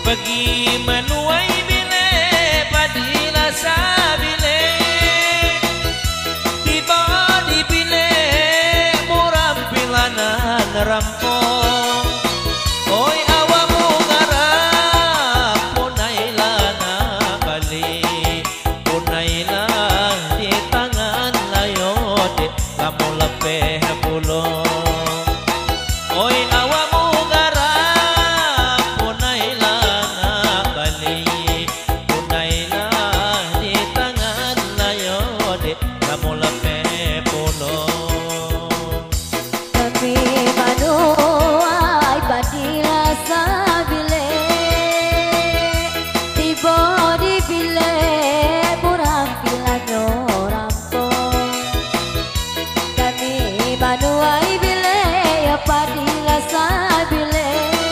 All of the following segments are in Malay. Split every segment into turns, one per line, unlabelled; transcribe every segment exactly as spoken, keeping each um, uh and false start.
Pergi menuai bile padila sabile, tiba di bile muram pilanan rampong. Oi awamu garap punailah na bali, punailah di tangan layot kamu lepeh pulong. Oi awamu
Manuai bile ya padila sabile,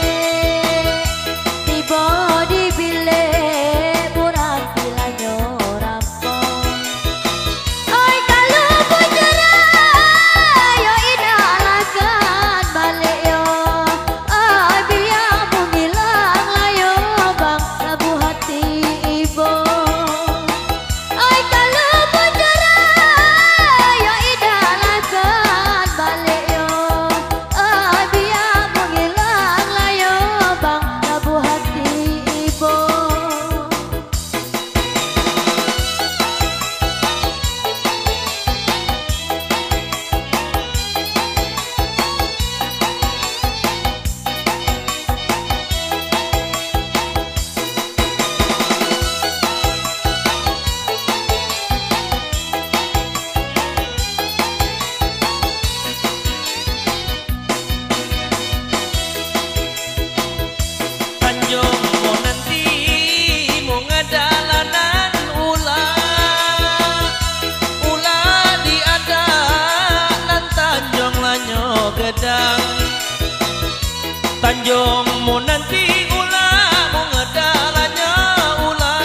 tiba di bile burang pilanyo rampong. Oi kalau bujara yo idalakan balik yo, oi biar menghilang layo bang labu hati ibu. Oi kalau bujara yo idalakan balik yo, ah biar menghilang layo bang labu hati ibu.
Tanjung mau nanti mau ngadalanan ula, ula diada dan Tanjung lanyo gedang. Tanjung mau nanti ula mau ngadalannya ula,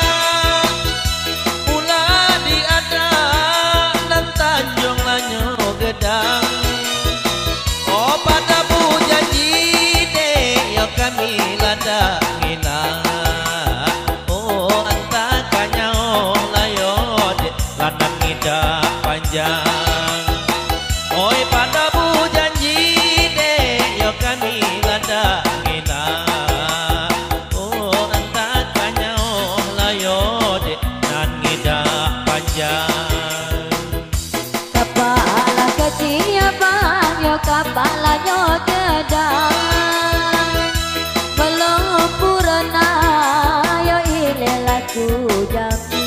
ula diada dan Tanjung lanyo gedang. Oh pada bu janji deh ya kami lada ngina, oh anta kanyao layod lanang ngida panjang. Oi pada bu janji deh ya kami lada ngina, oh anta kanyao layod nan ngida panjang.
Kepala kecil bang yo kepala yo gedang, belum purna yo ile laku jambi.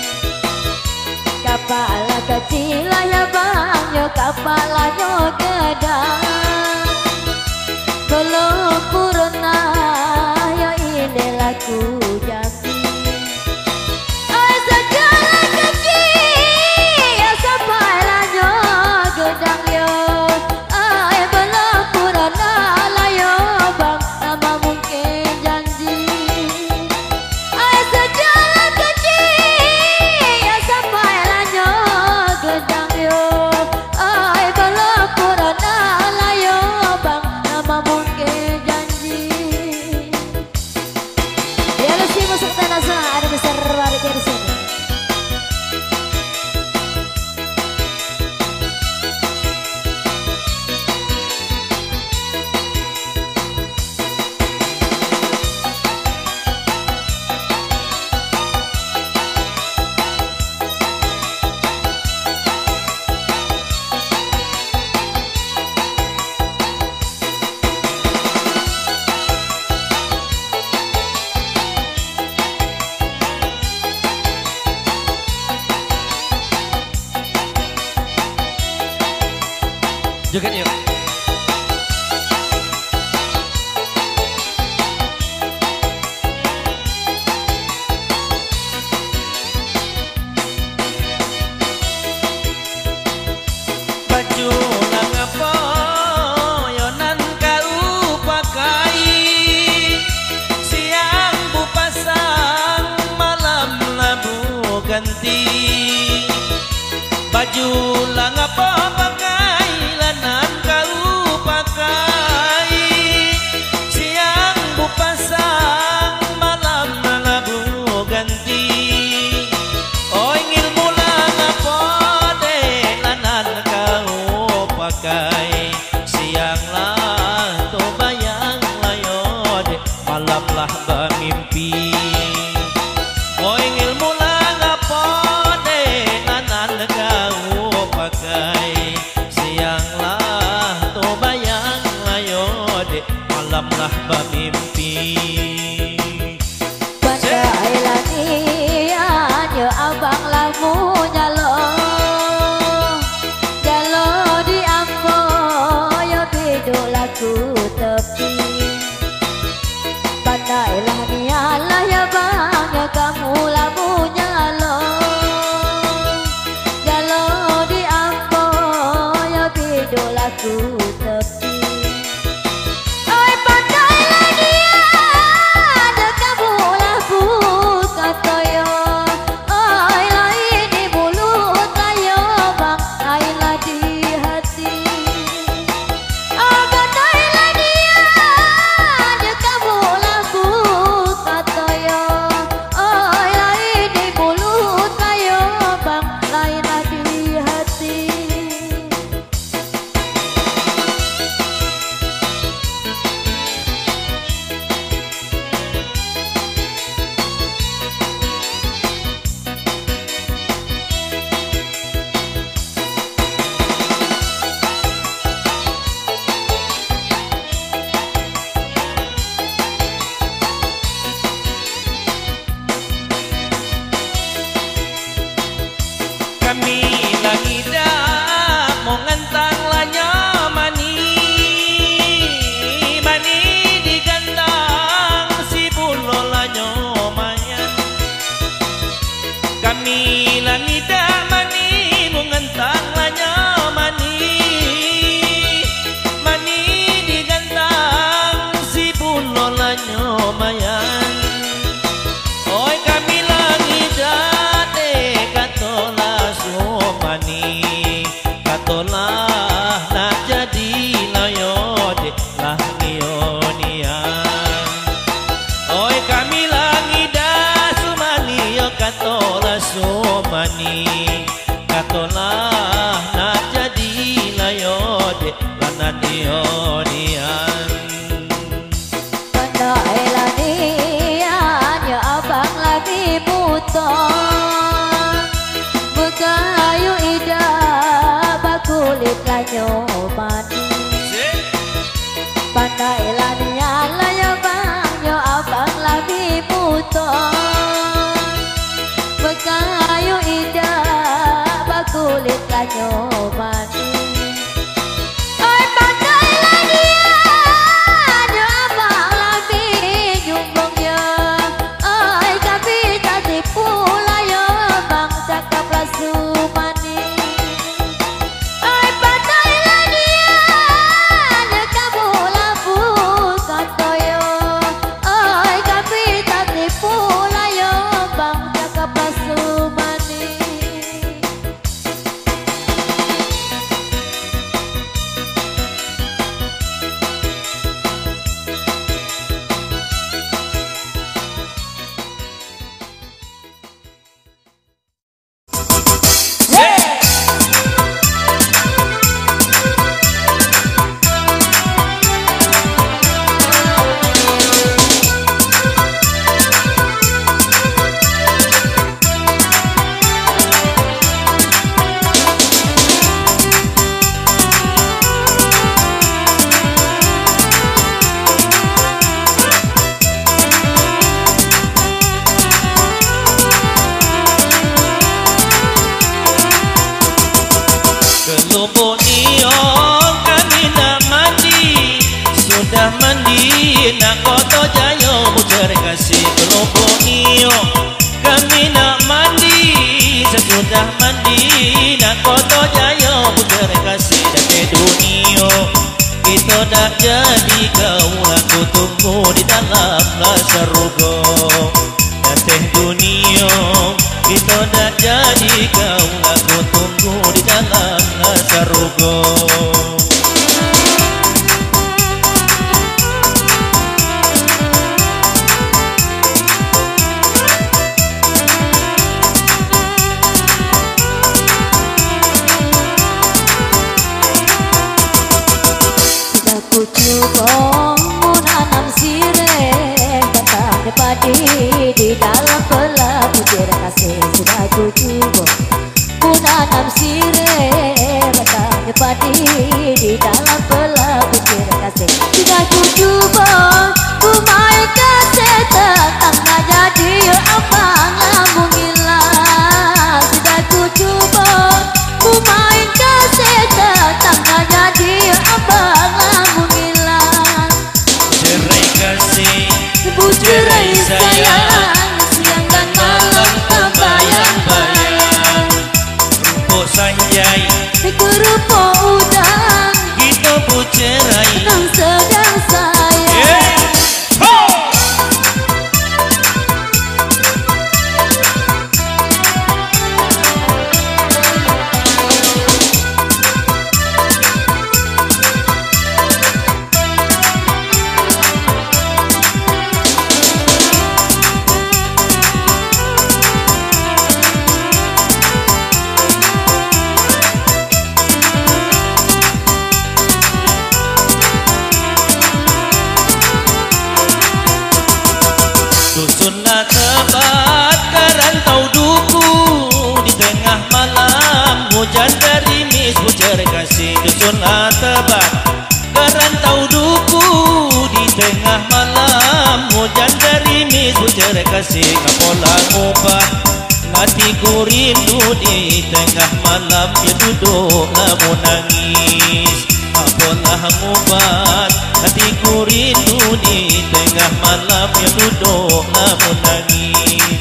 Kepala kecil ya bang yo kepala yo gedang, belum purna yo ile laku jambi. Oi segala kecil ya sampai lanyo gedang yo, ai belum purna layo bang nama mungkin janji. Ai segala kecil ya sampai lanyo gedang yo, ai belum purna layo bang nama mungkin janji. Ya lu sih masuk tanah sana ada besar balik dari sini.
Joget yuk. Baju nang apa yo nan kau pakai, siang bu pasang malam labu ganti. Baju lang apa pakai lanan kau pakai, siang bu pasang malamlah bermimpi. Oi ngilmu lah ngapa de nanan kau pakai sianglah to bayang ayo de malamlah bermimpi.
Pandai lanian yo abang lamu nyalo jalo di ambo yo bidu lagu tepi. Pandai lanian lah ya bang ya kamu lamu nyalo jalo di ambo yo bidu lagu tepi.
Kami lagi dah mau ngentang lanya mani mani digantang si bulo lanyo mayan. Kami lagi dah mani mau ngentang lanya mani mani digantang si bulo lanyo mayan. Oi kami lagi dah de katola mani katolah nak jadi layo de lah nionian. Oi kami langi dah sumani yo katolah sumani katolah nak jadi layo de lah nionian.
Pandai lanian yo abang lagi putar kayu ida bakulit lanyo mani. Pandai lanian layo bang yo abang lagi putar bekayu ida bakulit lanyo mani. Oi pandai lanian yo abang lagi nyumbang yo oi tapi tak tipu layo bang cakap lasu mani. Oi pandai lanian ya kamu labu katoyo oi tapi tak tipu layo bang cakap lasu mani.
Kelubuk niong kami nak mandi, sudah mandi nak koto jayo bucer kasih. Kelubuk niong kami nak mandi, sesudah mandi nak koto jayo bucer kasih. Dan ke dunia kita dah jadi kau aku tunggu di dalam surga. Dan teh dunia kita dah jadi kau aku tunggu di dalam surga.
Sudah ku cuba menanam sirih
Cerai sayang, siang dan malam terbayang-bayang. Rupo sanjai,
kerupo udang,
kita bercerai.
nang sedang sayang.
Yeah. Oh! Dusunlah tebat kerantau duku, di tengah malam hujan gerimis bujar kasih. Dusunlah tebat kerantau duku, di tengah malam hujan gerimis bujar kasih. Ngapola ngubah hatiku rindu, di tengah malam dia duduk lamun nangis. Apalah ngubat hatiku rindu, di tengah malam dia duduk lamun nangis.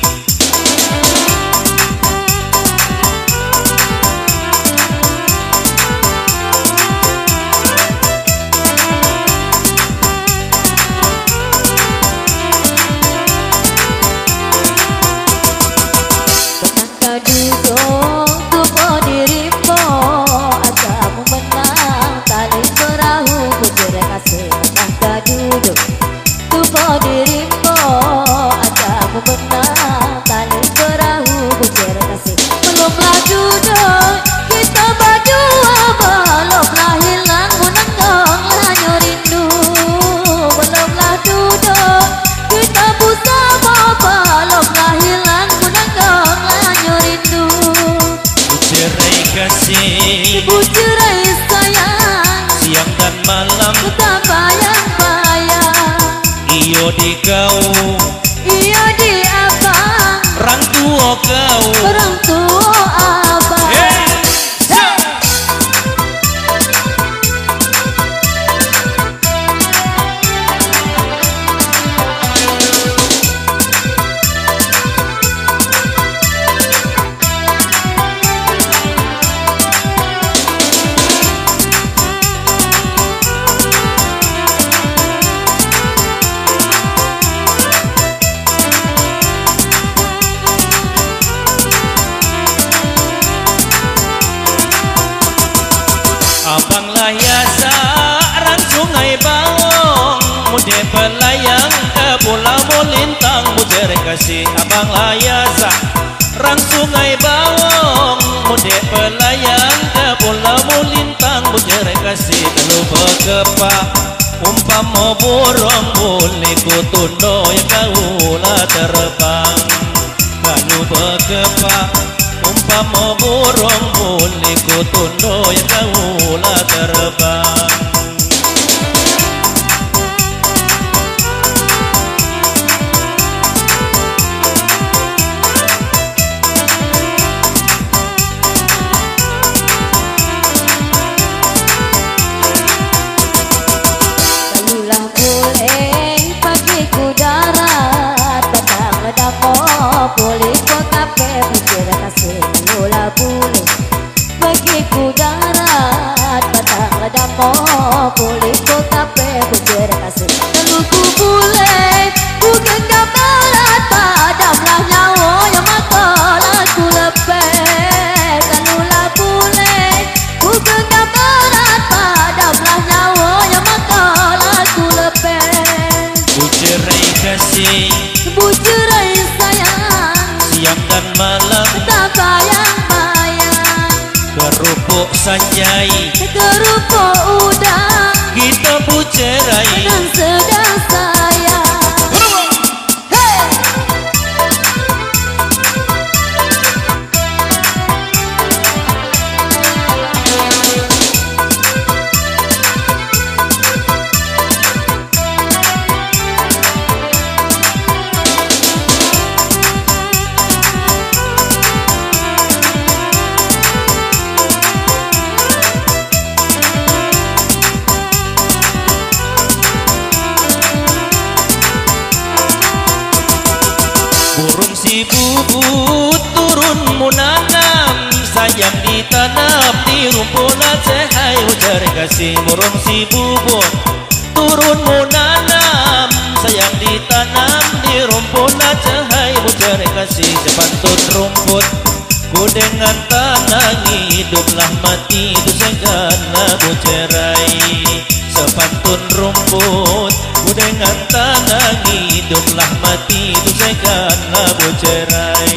Betangga duduk tupo dirimu, ajamu menang tali perahu bujar kasih. Betangga duduk tupo dirimu, ajamu menang tali perahu bujar kasih. Belumlah duduk kita berdua, belumlah hilang menenggong hanya rindu. Belumlah duduk kita bersama, belumlah hilang menenggong hanya rindu.
Cerai kasih,
Ibu cerai sayang,
siang dan malam
tak bayang-bayang.
iyo di kau,
Iya di abang,
orang tua kau.
orang tua abang.
Hey! Hey! Abang layasa arang sungai Bawong, mude pelayang ke pulau Molintang bujar kasih. Abang layasa arang sungai Bawong, mude pelayang ke pulau Molintang bujar kasih. Lalu berkepa umpama burung boleh ku tundo ya kaulah terbang. Lalu berkepa umpama burung boleh ku tundo ya kaulah terbang.
Kalulah boleh pagi ku darat, petang ledamo boleh ku kape bujar kasih. Kalulah boleh pagi ku darat, petang ledamo boleh ku kape bujar kasih. Kalau ku boleh ku genggam erat, padamlah nyawa yang makalah ku lepeh. Kalulah boleh ku genggam erat, padamlah nyawa yang makalah ku lepeh.
Ku cerai kasih,
Bu cerai sayang,
siang dan malam
tak bayang-bayang.
kerupuk sanjai,
Kerupo udang,
kita bercerai.
nang sedang sayang. Hey!
si bubut turun menanam, sayang ditanam di rumpun cahai ujar kasih. Burung si bubut turun menanam, sayang ditanam di rumpun cahai ujar kasih. Sepantun rumput ku dengan tanangi, hiduplah mati itu segala bercerai. Sepantun rumput ku dengan tanangi, hiduplah mati itu segala bercerai.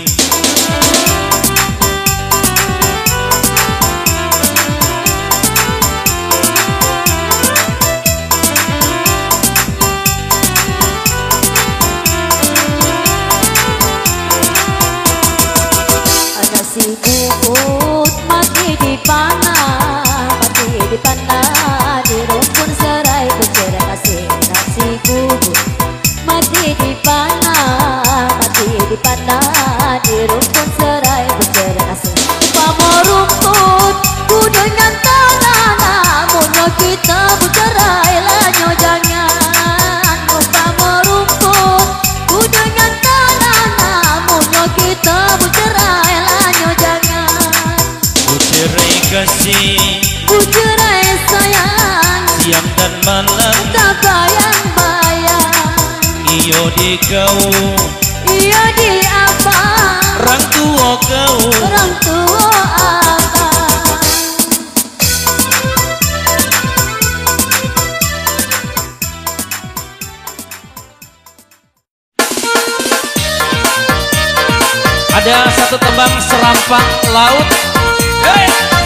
Si bubut mati di panah, mati di panah, di rumpun serai bercerai kasih. Nasi bubut mati di panah, mati di panah, di rumpun serai bercerai kasih. Pamo rumput ku dengan tanah, namunnya kita bercerai lanyo jangan. Pamo rumput ku dengan tanah, namunnya kita bercerai lanyo jangan.
Bercerai kasih,
bercerai sayang,
siang dan malam
tak bayang-bayang.
iyo di kau,
Iya di abang,
orang tua kau.
orang tua abang.
Ada satu tembang Serampang Laut. Hey!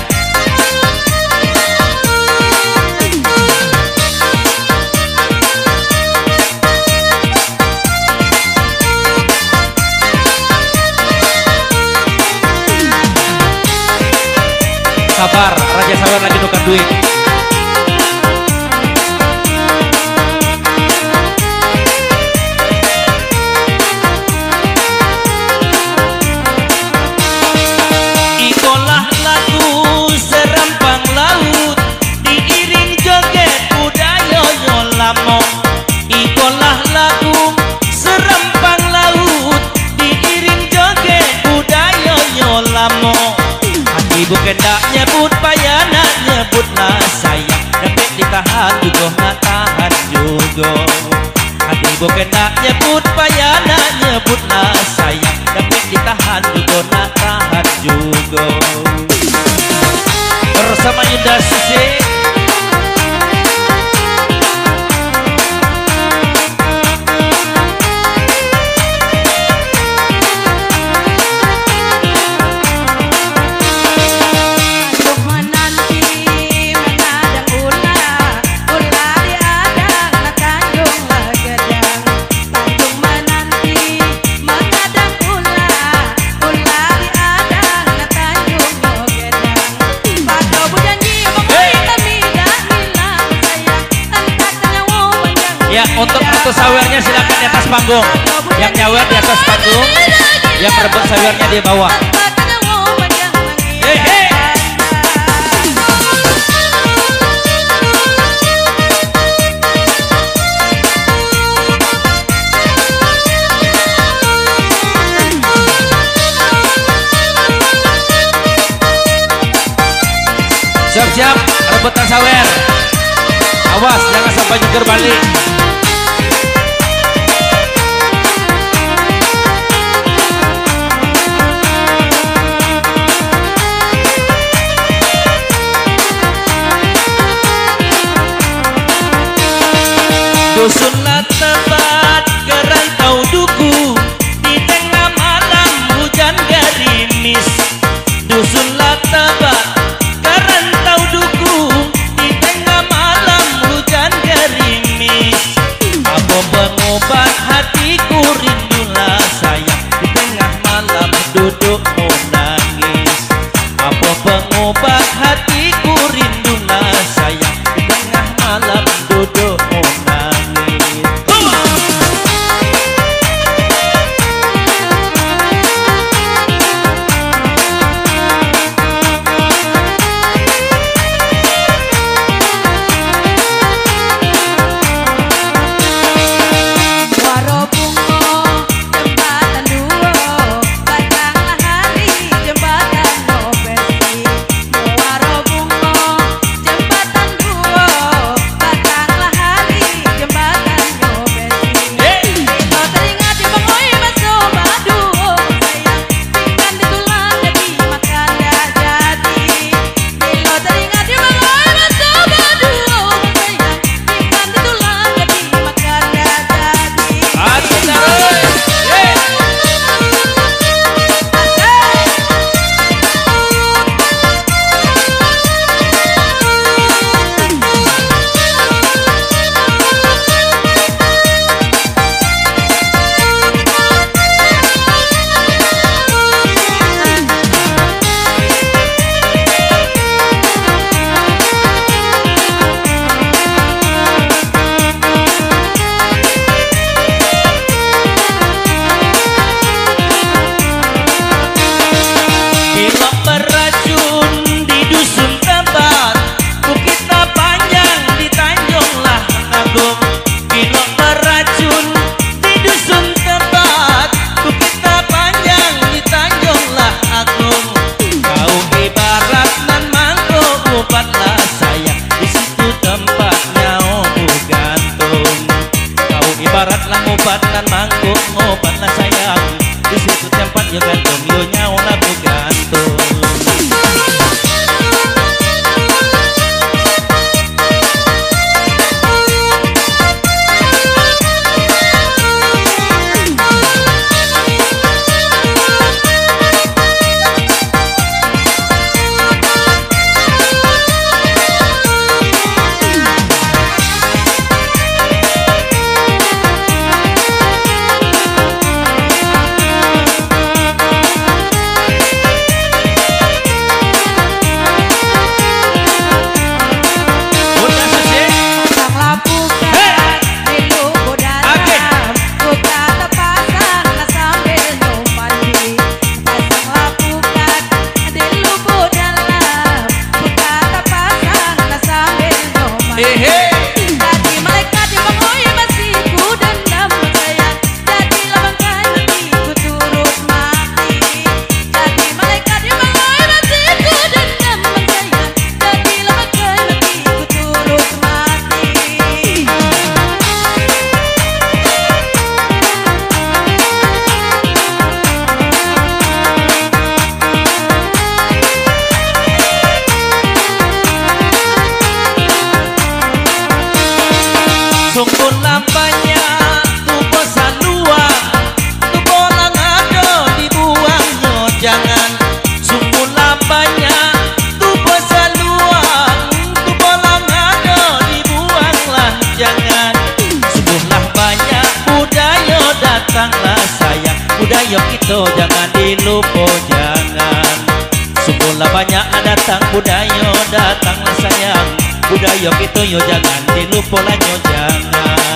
Sabar, Raja Sabar lagi nuker duit. Ikolah lagu Serampang Laut, diiring joget budaya Yolamo. Ikolah lagu Serampang Laut, diiring joget budaya Yolamo. Hati bukan nak nyebut payana, nyebutlah sayang, dapat ditahan juga nak tahan juga. Hati bukan nak nyebut payana, nyebutlah sayang, dapat ditahan juga nak tahan juga. Bersama Yunda Susi, ya untuk kartu sawernya silakan di atas panggung. Yang nyawer di atas panggung, yang rebut sawernya di bawah. Hei, hei. Siap-siap rebutan sawer. Awas jangan sampai jungkir balik. Dusunlah tempat kerantau duku, di tengah malam hujan gerimis. Dusunlah tempat kerantau duku, di tengah malam hujan gerimis. bakat lah ngobat lan mangkuk ngobat lah sayang di situ tempat yo gantung yo nyawa labu gantung. Sungguh lampanya tupo salua, tupo lang ado dibuangnya jangan. Sungguh lampanya tupo salua, tupo lang ado dibuanglah jangan. Sungguh lampanya budaya datanglah sayang, budaya kita jangan dilupa jangan. Sungguh lampanya datang budaya datanglah sayang, budaya kita yo jangan dilupa lah yo jangan.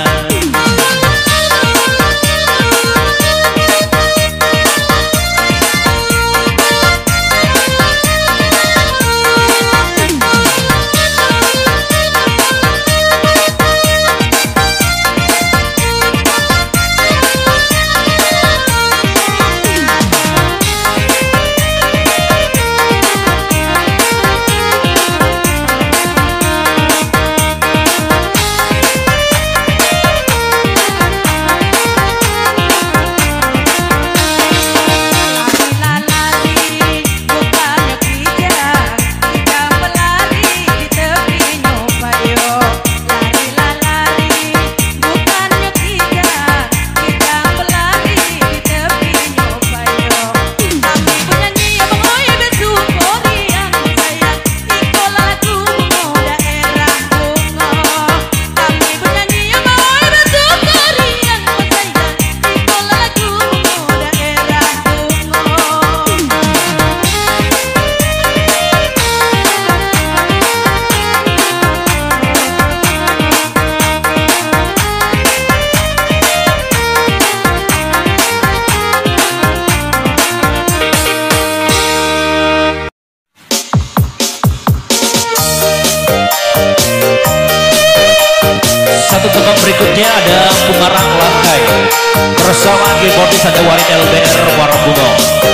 Satu tembang berikutnya ada Pumarang Langkai bersama keyboardis ada Warin L B R Warabungo.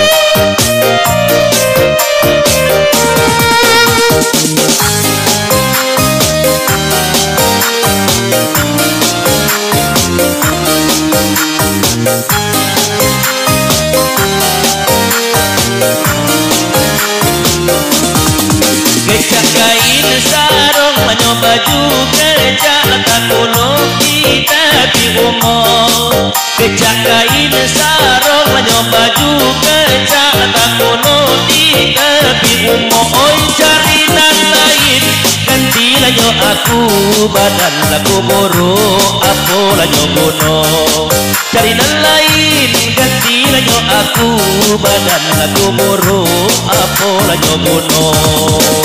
Kecak kain sarung menyo baju kerja letak kulung kita di umum. Kecak kain sarung menyo baju kerja letak kulung di tepi umum. Oi cari nan lain ganti lanyo aku badan laku buru apa lanyo bunuh. Cari nan lain ganti lanyo aku badan laku buru apa lanyo bunuh.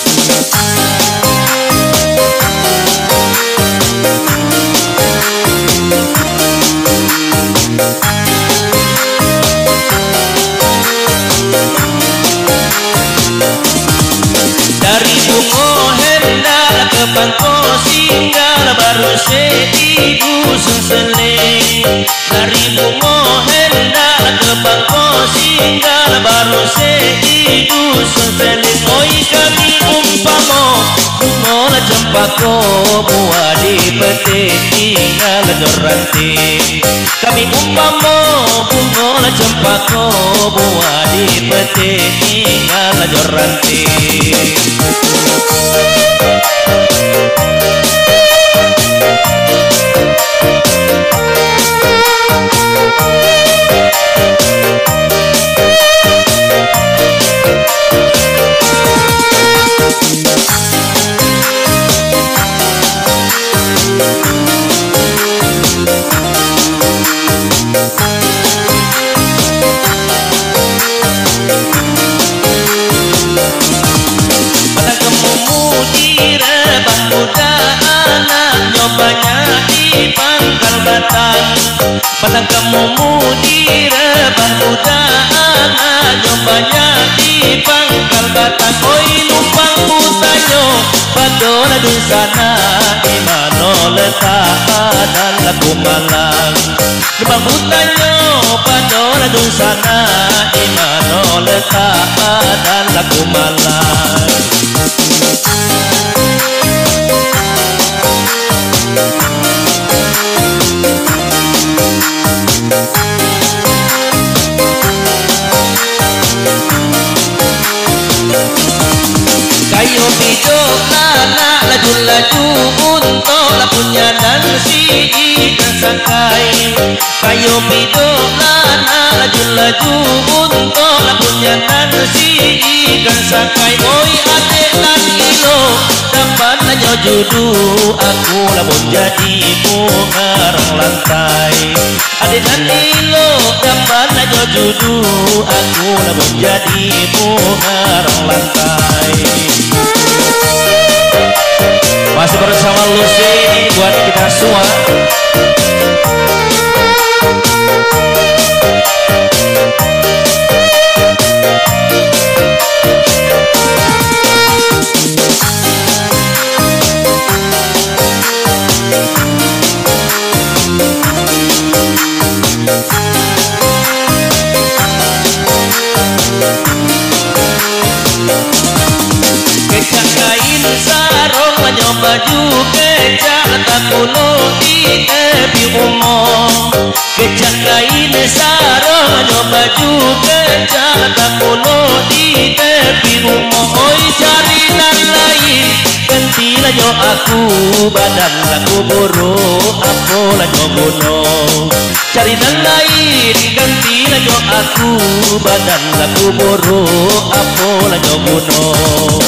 Dari bungo hendak ke pangko singgah baru sedibu seseling. Dari bungo hendak ke pangko singgah baru sedibu seseling. Oi kami umpamo bungo la cempako muadi peti tinggal nyoranti. Kami umpama bunga cempako muadi peti tinggal nyoranti. Batang kamu mudi rebah muda anak nyobanya di pangkal batang. Oi numpang putanyo padona dusana imano letak dan laku malang. Numpang putanyo padona dusana imano letak dan laku malang. Kayu hidup lana laju-laju untuk lapunya dan si ikan sakai. Kayu hidup lana laju-laju untuk lapunya dan si ikan sakai. Oi adek dan ilo dapat nanya judu aku lapun jadi bungarang lantai. Adek dan ilo dapat nanya judu aku lapun jadi bungarang lantai. Masih bersama Lucy buat kita semua. Kecak kain sarung lanyo baju kecak letak kuno di tepi umum. Kecak kain sarung lanyo baju kecak letak kuno di tepi umum. Oi cari nan lain ganti lanyo aku badan laku buru aku lanyo gunung. Cari nan lain ganti lanyo aku badan laku buru aku lanyo gunung.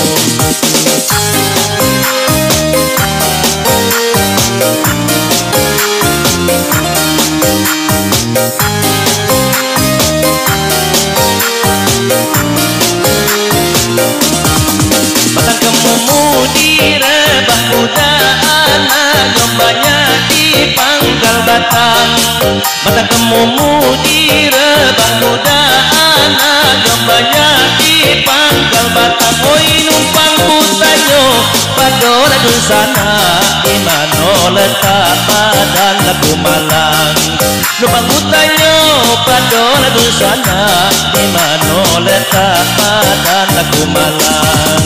Batang kamu mudi rebah muda anak nyombanya di pangkal batang. Batang kamu mudi rebah muda anak nyombanya di pangkal batang. Oi numpang putanyo padola dusana imano letak badan laku malang. Numpang putanyo padola dusana imano letak badan laku malang.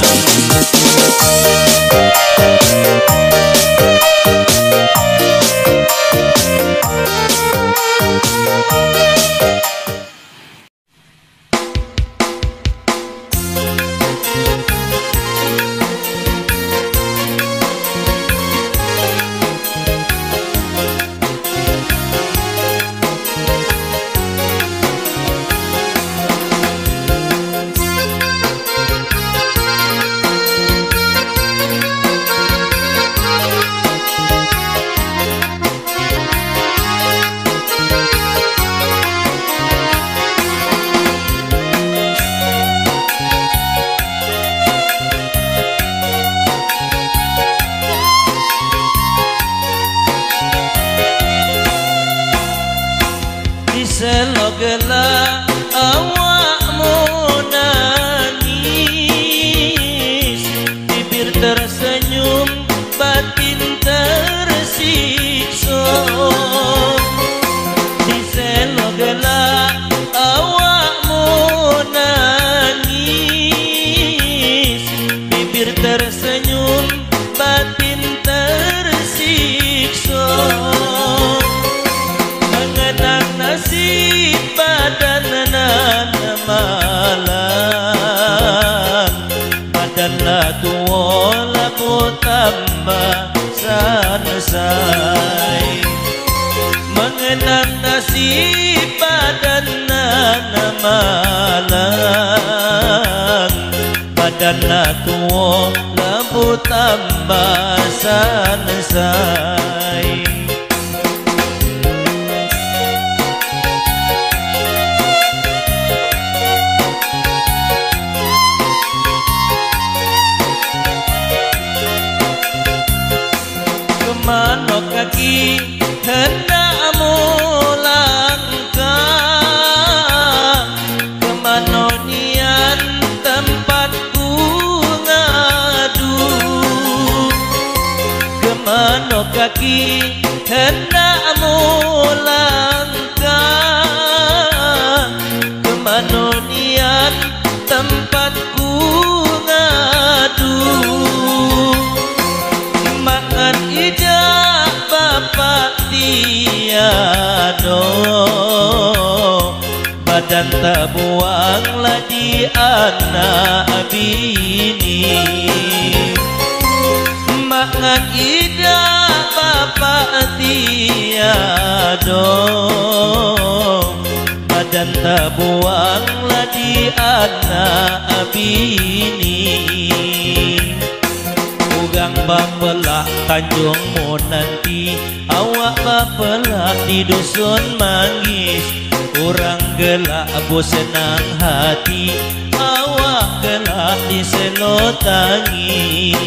Selogela awakmu nangis, bibir tersenyum, batin tersiksa. Di selogela awakmu nangis, bibir tersenyum, batin nasib badan namalan badan tua lampu tambah sanesai kemana kaki hendak langkah, kemana nian tempatku ngadu, kemana kaki hendak langkah, kemana nian tempatku ngadu. Makan ijak bapak tiado, badan tak buanglah di anak bini. Makan ijak bapak tiado, badan tak buanglah di anak bini. Ugang bapelak Tanjungmu nanti, awak bapelak di dusun manggis. Orang gelak bu senang hati, awak gelak di selotangi.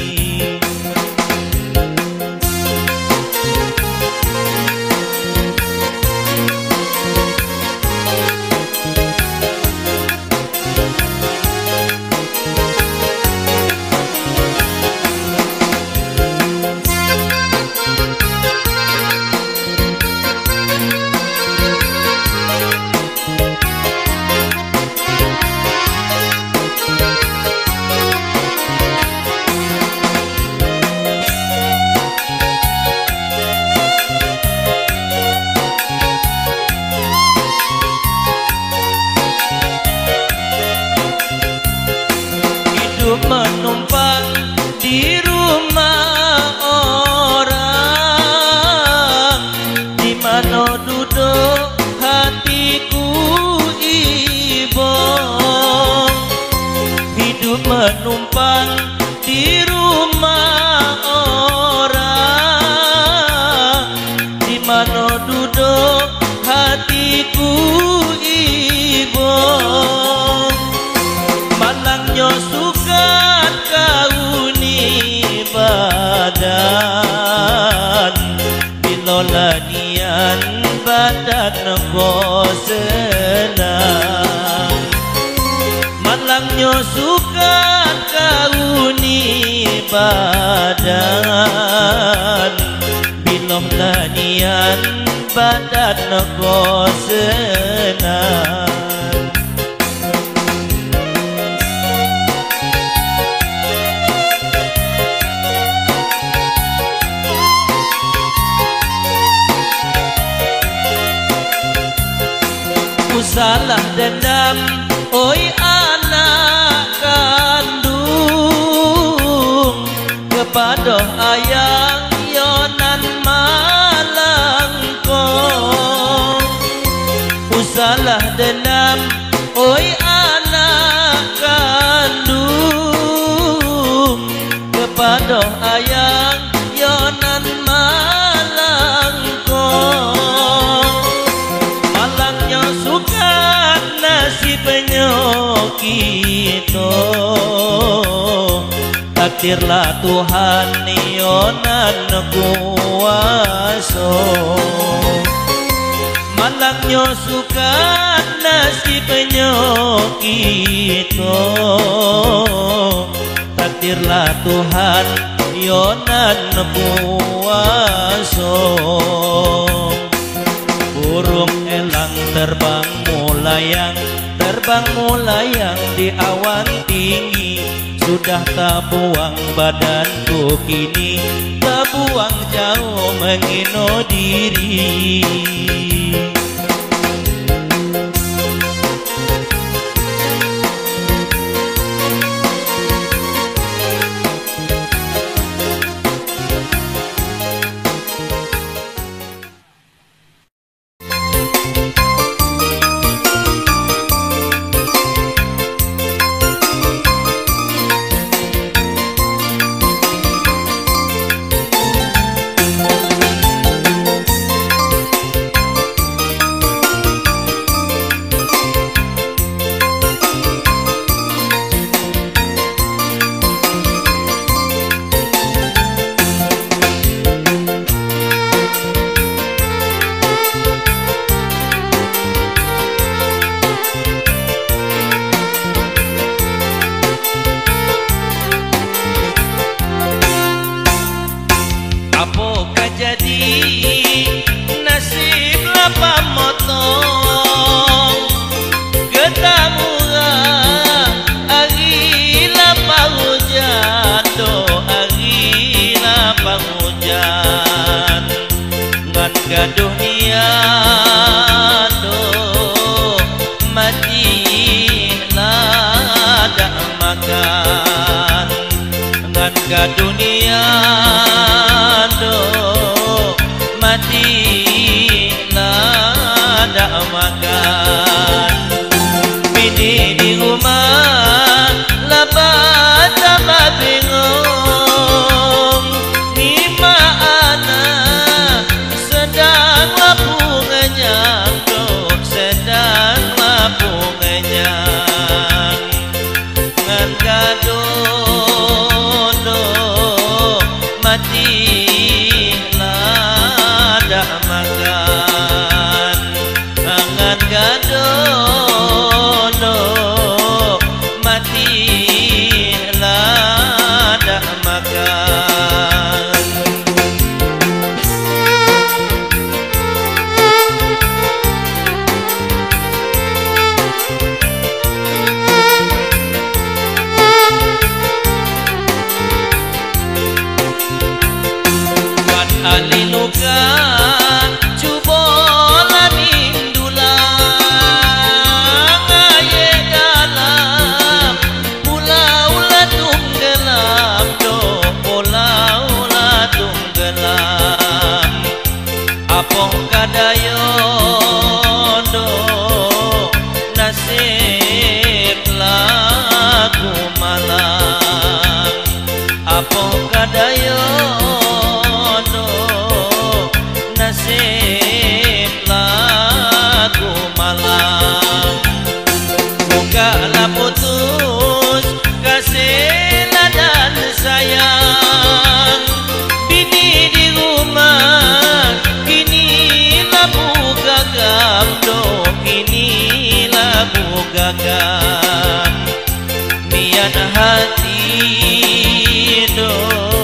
Menumpang di rumah orang, di mana duduk hatiku ibu. Hidup menumpang di rumah orang, di mana duduk hatiku ibu. Malangnya sukat kauni badan, bilola nian badan ko senang. Malangnya sukat kauni badan, bilola nian badan ko senang. Salah dendam, oi anak kandung, kepada ayang yonan malangkong. Usalah dendam, oi anak kandung, kepada ayang yonan malangkong. Nasibnya kita, takdirlah Tuhan yonan kuasa. Malangnya suka nasibnya kita, takdirlah Tuhan yonan kuasa. Burung elang terbang mulayang, terbang mulayang di awan tinggi. Sudah tak buang badanku kini, tak buang jauh mengino diri. makan. Bini di rumah lebat tambah bingung, di mana sedang lapung ngenyang, dok sedang lapung ngenyang. Ngan kadono mati dah makan, angan gadono mati lah dah makan. Buat ahli luka apong kadayono nasib laku malang, apong kadayono nasib laku malang. Bukalah putus kasih dan sayang, bini di rumah kini labu gagam, do kini labu gagam. Niat hati do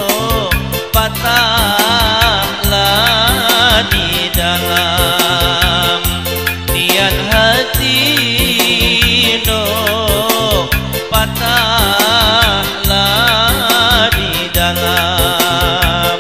patahlah di dalam, niat hati do patahlah di dalam.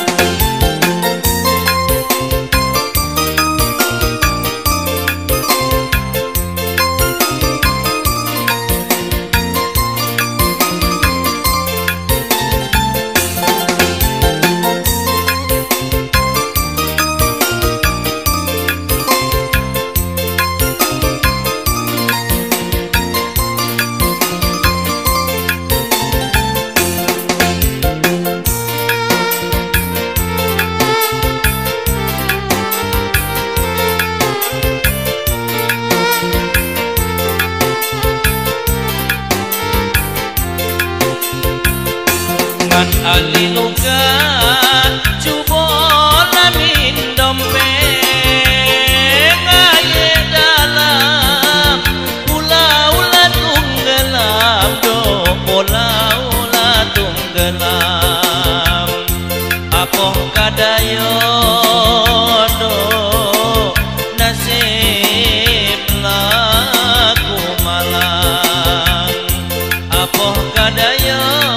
Ali luka cubo lamin dompet ngaye dalam pulau latung gelam, do pulau latung gelam. Apong kadayono nasib laku malang, apong kadayono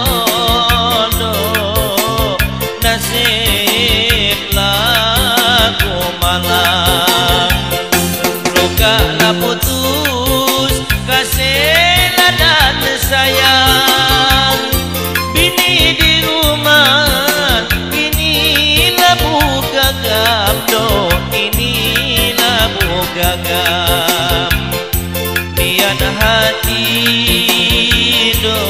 nasib laku malang. Luka lah putus kasih dan sayang, bini di rumah kini labu gagam, do kini labu gagam. Niat hati do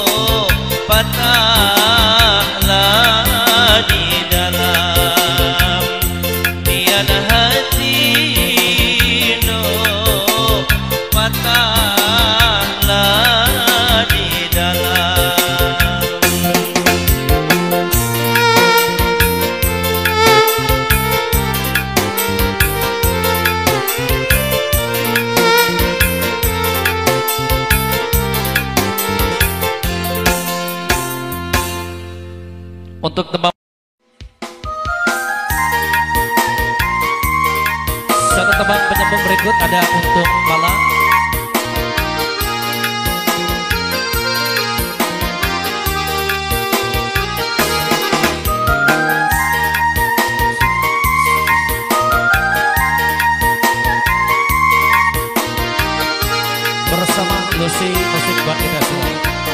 patahlah di dalam, niat hati no patahlah di dalam. Untuk tembang satu tembang penyambung berikut ada untuk Malang. Bersama Lucy Musik buat kita semua.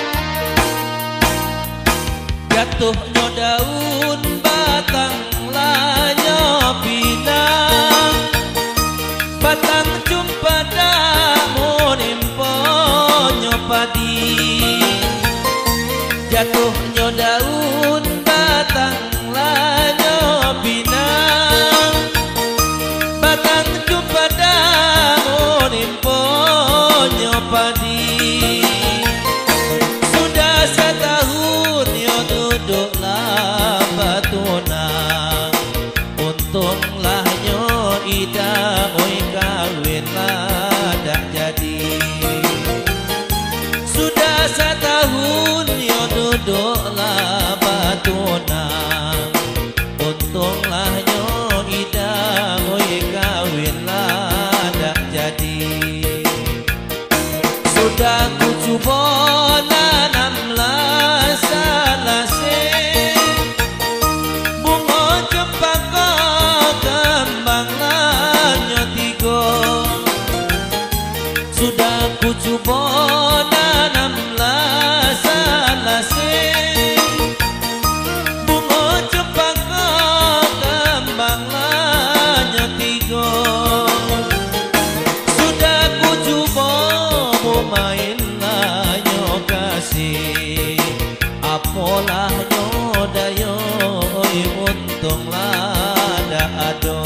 Jatuh no daun batang lanyo pinang, batang jumpa damu nimponyo padi jatuhnya daun batang lanyo binang batang jumpa damu nimponyo padi sudah setahun yo duduklah batuna untunglah nyo ida oi kawin lah dak jadi sudah setahun yo duduklah batuna untunglah nyo ida oi kawin lah dak jadi sudah ku coba nanam lase bunga cempaka kembang lanyo tiga sudah ku coba nanam lase bunga cempaka kembang lanyo tiga sudah ku coba main lanyo kasih apalah nyo dayo untung lada ado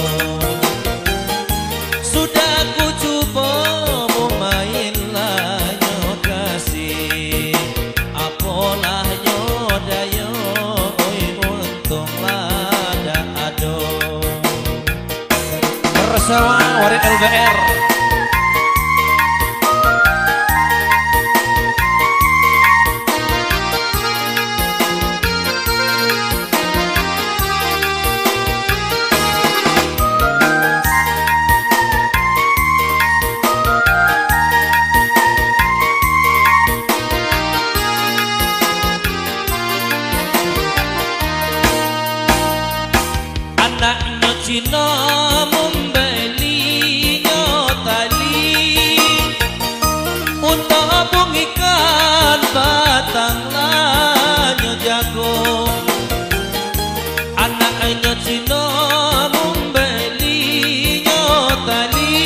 sudah ku coba main lanyo kasih apalah nyo dayo untung lada ado bersama Warid L B R. Anaknya Cina membeli tali untuk bungikan batang lanyo jagung. Anaknya Cina membeli tali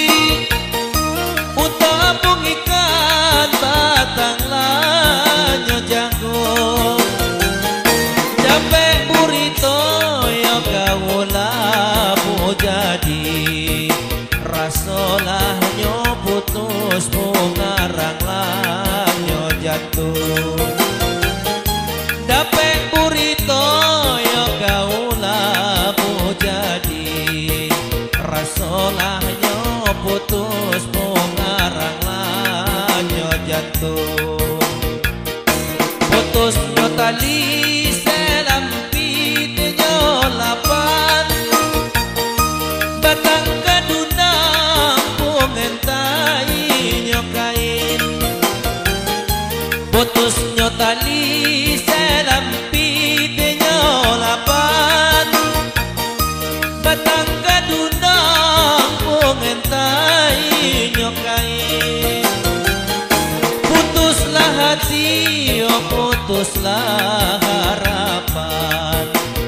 untuk bungikan batang lanyo jagung. Sampai burito kaulah bu jadi rasolah nyo putus pungarang lanyo jatuh dapet burito yo kaulah bu jadi rasolah nyo putus pungarang lanyo jatuh putus nyo tali lapan batang kadunang pengentai nyo kain putusnya tali selampit nyo lapan batang kadunang pengentai nyo kain putuslah hati oh putuslah harapan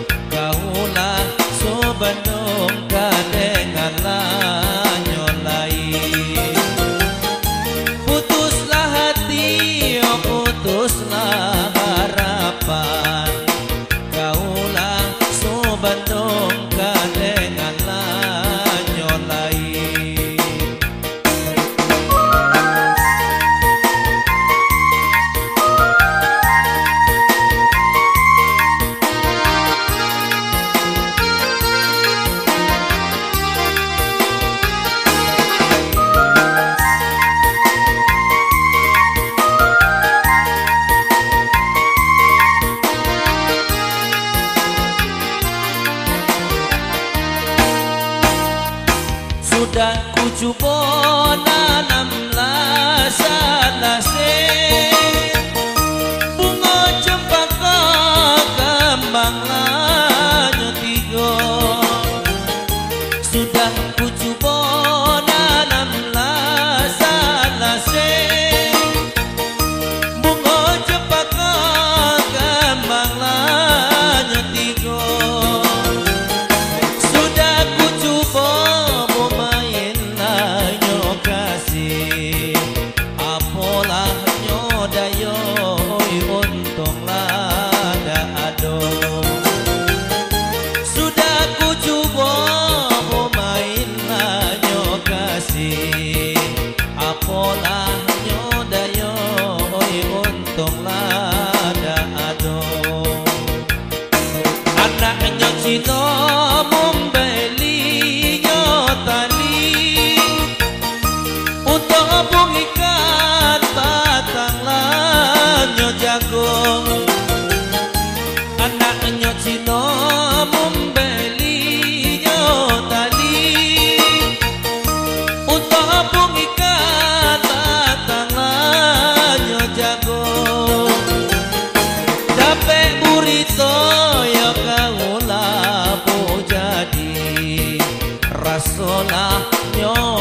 Bandung kadengan lanyo lain putuslah hati oh putuslah harapan kaulah so Bandung kadengan lanyo lain sudah ku coba nanam lase bunga cempaka kembang lanyo tiga sudah ku coba nanam lase bunga cempaka kembang lanyo tiga sudah ku coba main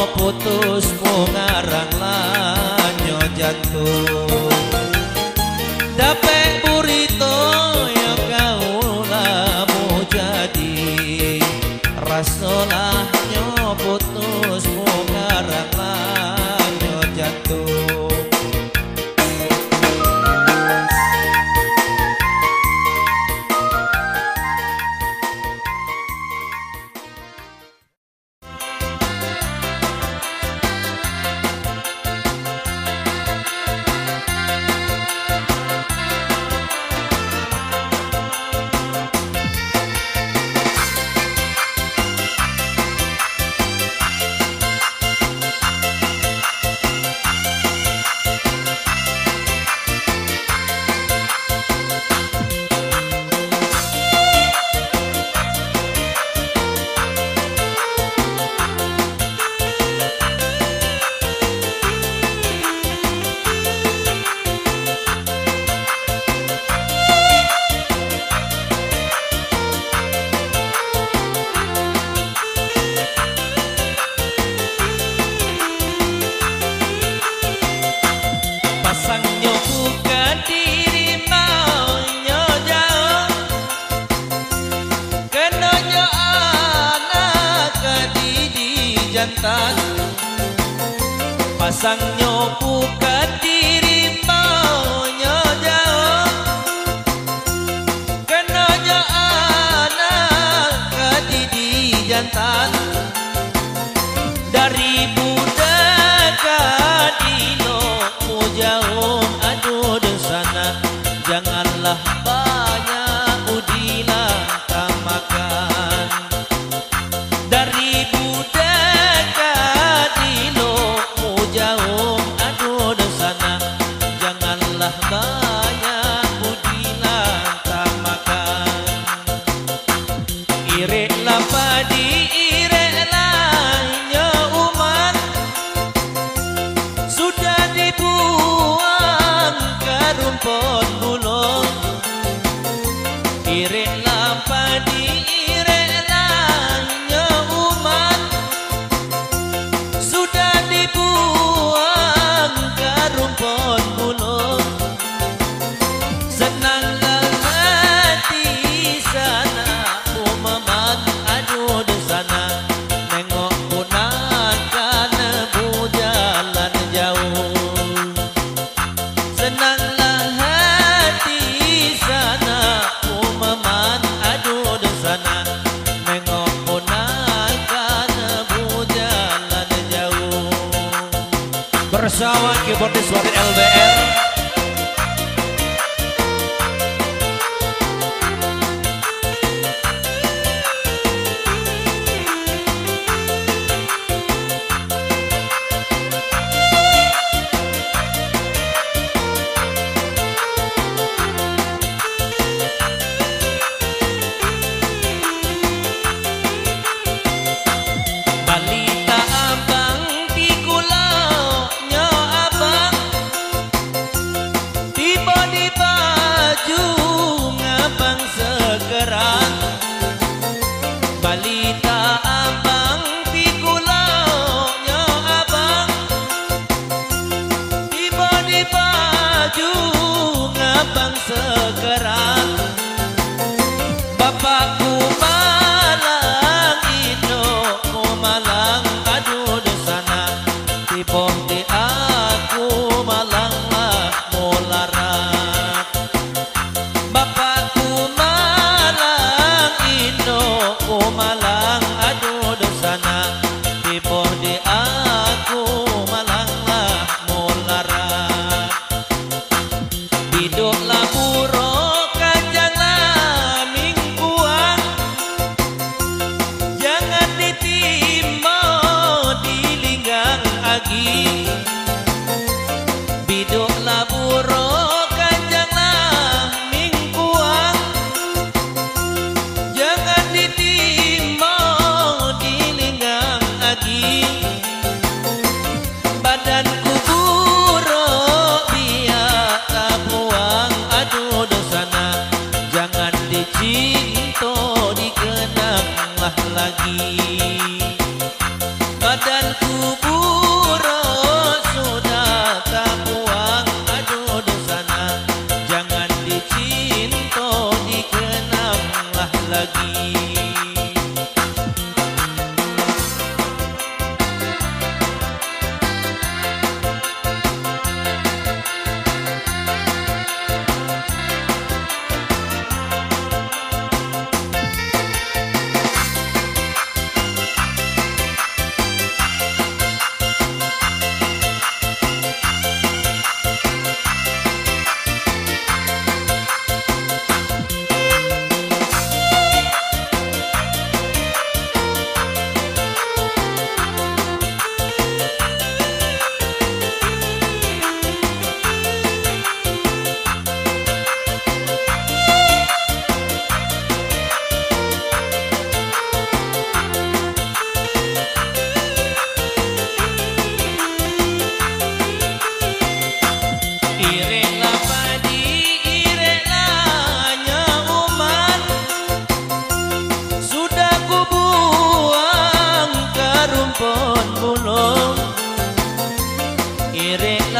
putus pungarang lanyo jatuh dapet burito yang kau lamu jadi rasolah nyo putus pungarang lanyo jatuh. Pasangnya buka diri maunya jauh kenanya anak kadidi jantan dari budak kadino mu jauh aduh desana janganlah banyak udilah tamakan dari budak kadino jauh aduh desana janganlah banyak budilan tamakan ireklah padi ireklah nyo umat sudah dibuang ke rumput gulung ireklah padi ireklah nyo umat sudah dibuang rumput gulung senanglah hati sana umaman aduh di sana nengok punakan bu jalan jauh senanglah hati sana umaman aduh di sana nengok punakan bu jalan jauh bersama keyboardis Wadid L B R. Balita abang pikulau nyo abang tiba di baju ngabang segeran balita abang pikulau nyo abang tiba di baju ngabang segeran bapakku malang ino ku malang aduh di sana tiba di aku malang lah molarat bapakku malang ino ku malang aduh di sana tiba di aku malang lah molarat hiduplah buruk jangan mingguan jangan ditimau di linggang agi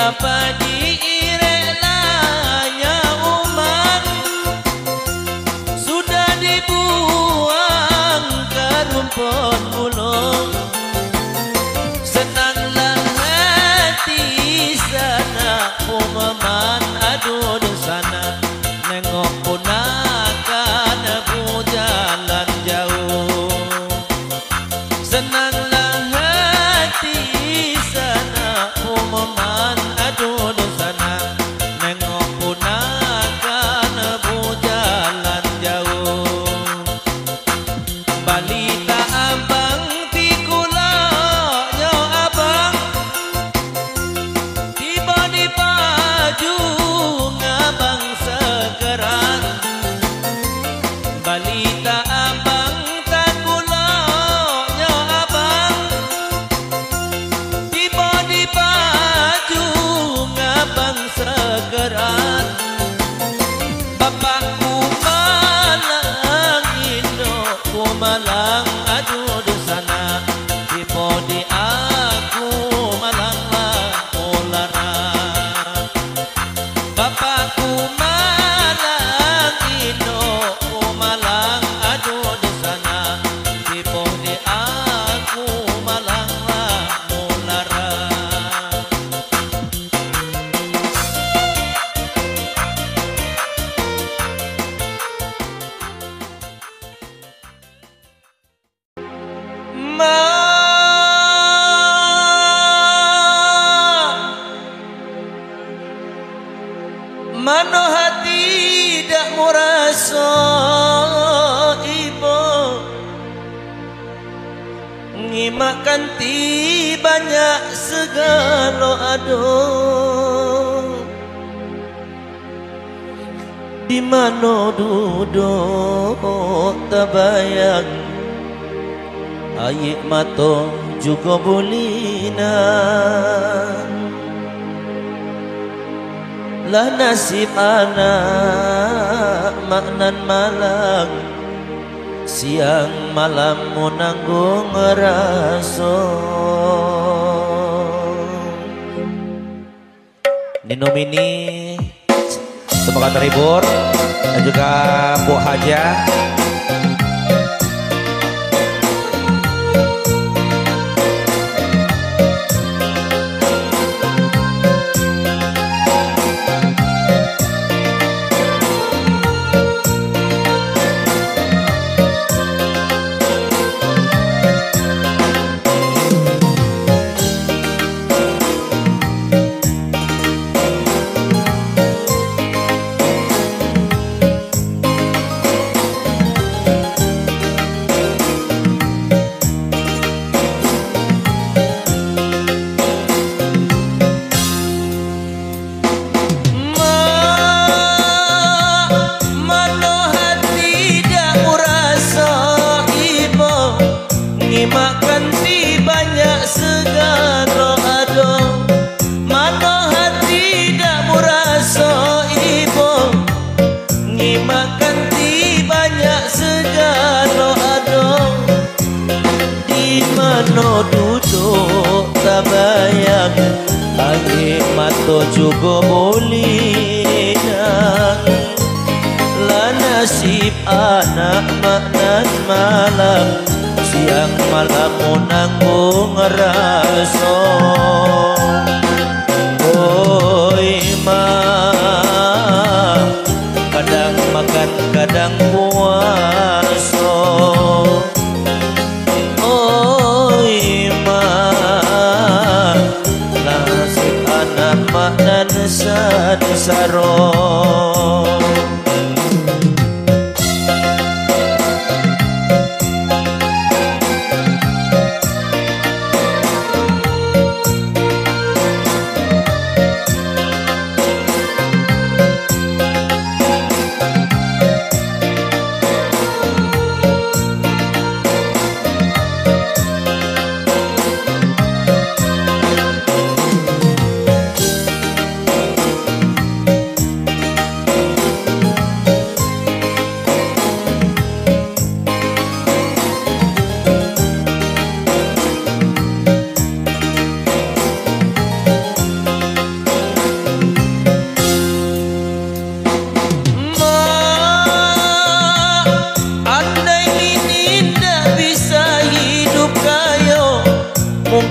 padi irelanya umat sudah dibuang ke rumput bulung. Senanglah hati sana umaman aduh sana nengok punakan aku jalan jauh. Senanglah hati sana umaman aduh sana nengok punakan aku jalan jauh. Balita abang tikulanya abang tiba di baju ngabang sekeran. Balita abang takulanya abang tiba di baju ngabang sekeran. Bapakku malang indokku malang aduh sana tiba di aku malang lah ulara. Bapakku malang indokku malang aduh sana tiba di aku malang lah ulara. Ma mano hati dak merasa ibu ngimakan ti banyak segala aduh. Di mano duduk tabayang ayik mato juga bolina. Lah nasib anak maknan malang siang malam menanggung raso. Nino Mini semoga terhibur dan juga Bu Haja. Makan di banyak segala ado, mana hati dak merasa ibu. Ngimakan di banyak segala ado, di mana duduk tak bayang, lagi mata juga boleh nang. Lah nasib anak maknan malam siang malam menanggung raso. Oi ma, kadang makan kadang puaso. Oi ma, nasib anak maknan sansaro.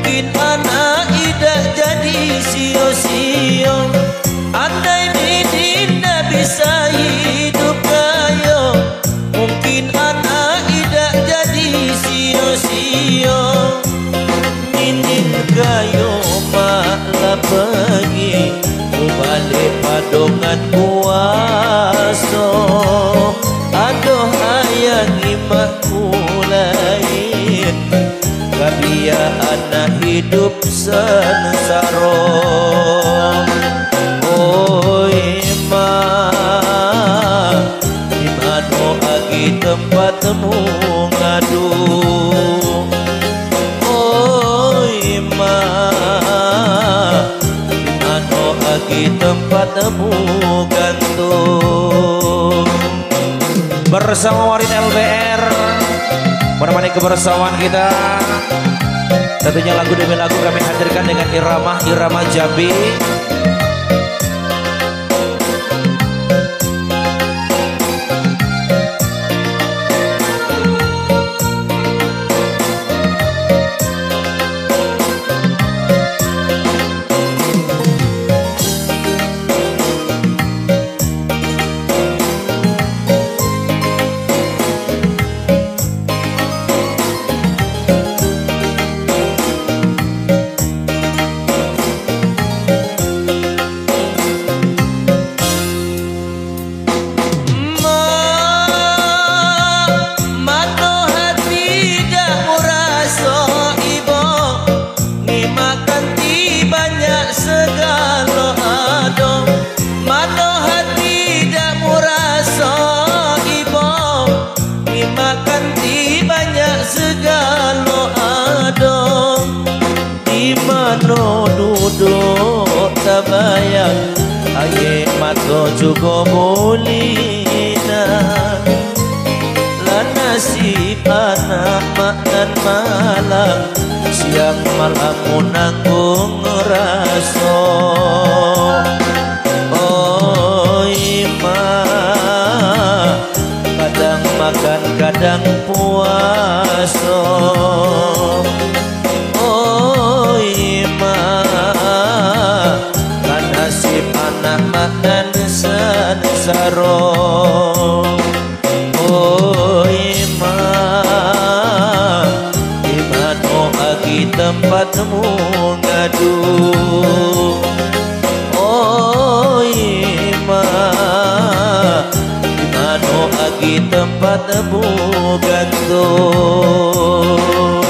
mungkin anak tidak jadi sio-sio. Andai Didinda bisa hidup kayo, mungkin anak tidak jadi sio-sio. Ninin kayo malah pergi, balik padongan kuaso. Aduh ayang imakku lain, kabia anak hidup sengsara. Oi ma, dimana lagi tempatmu ngadu. Oi ma, dimana lagi tempatmu gantung. Bersama Warin L B R menemani kebersamaan kita. Tentunya lagu demi lagu kami hadirkan dengan irama-irama Jambi. No duduk tabayang aye mato juga mulina. Lah nasib anak makan malam, siang malam menanggung raso. Oi ma, kadang makan kadang puaso. Anak makan sengsara. Oi ma, dimana lagi tempatmu ngadu. Oi ma, dimana lagi tempatmu gantung.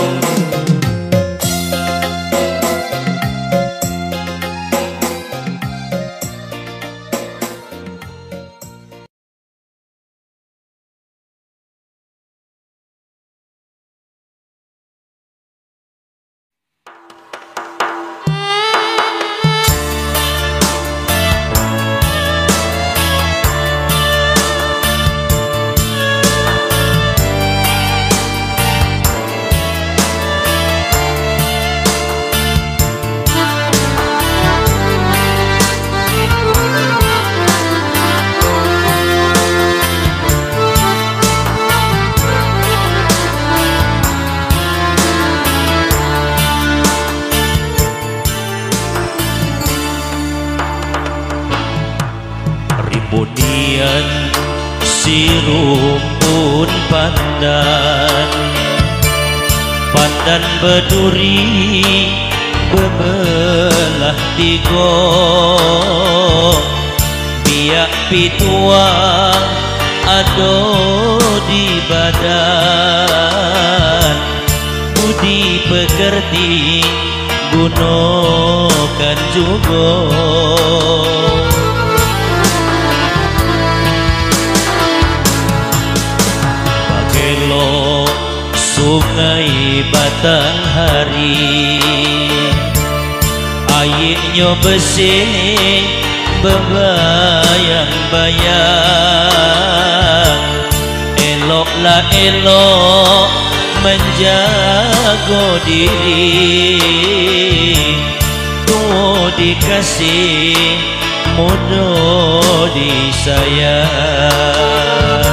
Kemudian si rumpun pandan, pandan berduri bebelah tiga. Biak pituang ado di badan, budi pekerti gunakan juga. Sungai Batanghari, airnya bersih berbayang-bayang. Eloklah elok menjaga diri, tua dikasih muda disayang.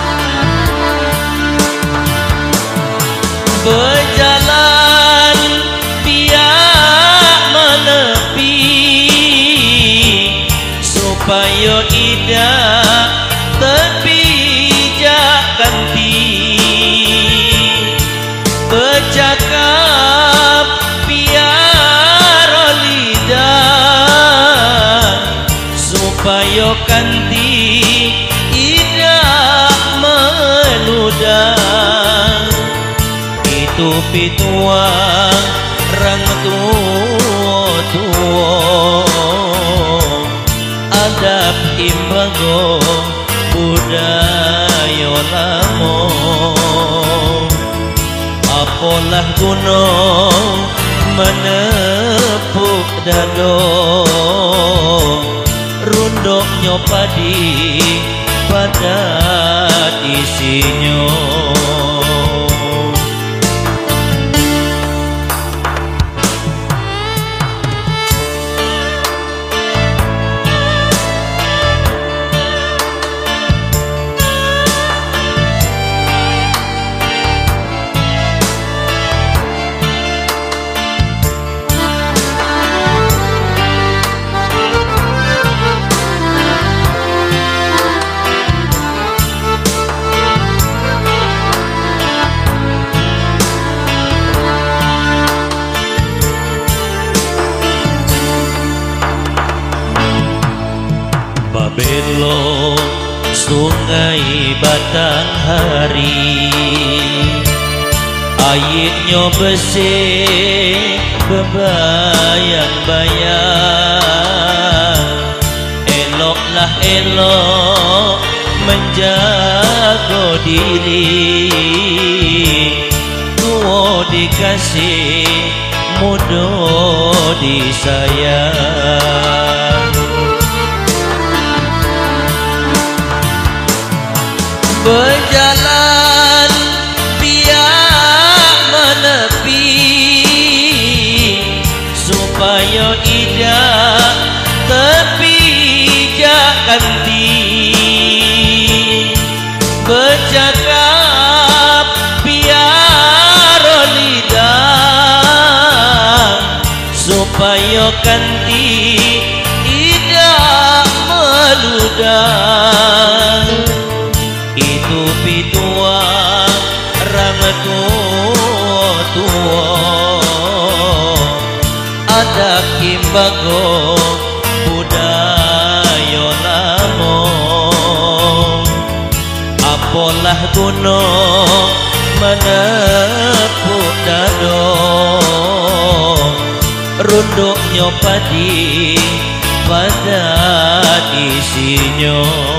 Berjalan pituang rang tua-tua adab imbago budaya lamo apalah guna menepuk dado rundoknya padi padat isinya Babelo sungai batang hari airnya bersih bebayang-bayang eloklah elok menjaga diri tua dikasih muda disayang berjalan biar menepi supaya tidak tepi jak ganti bercakap biar lidah supaya ganti tidak meludah itu pituang rang tua-tua adab imbago budaya lamo apalah guna menepuk dado runduknya padi padat isinya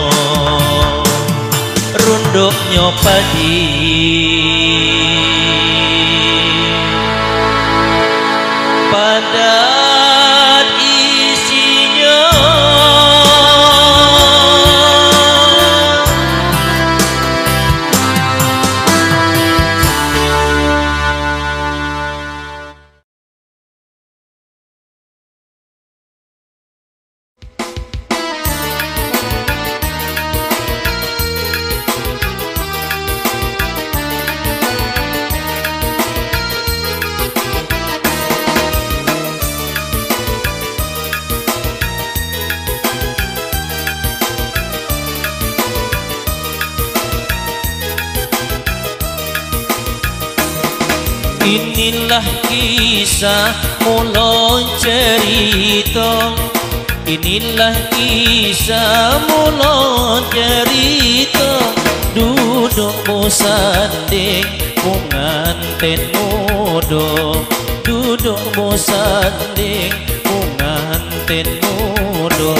runduknya padi padat isinya inilah kisah mula cerita inilah kisah mula cerita duduk musanding pengantin muda duduk musanding pengantin muda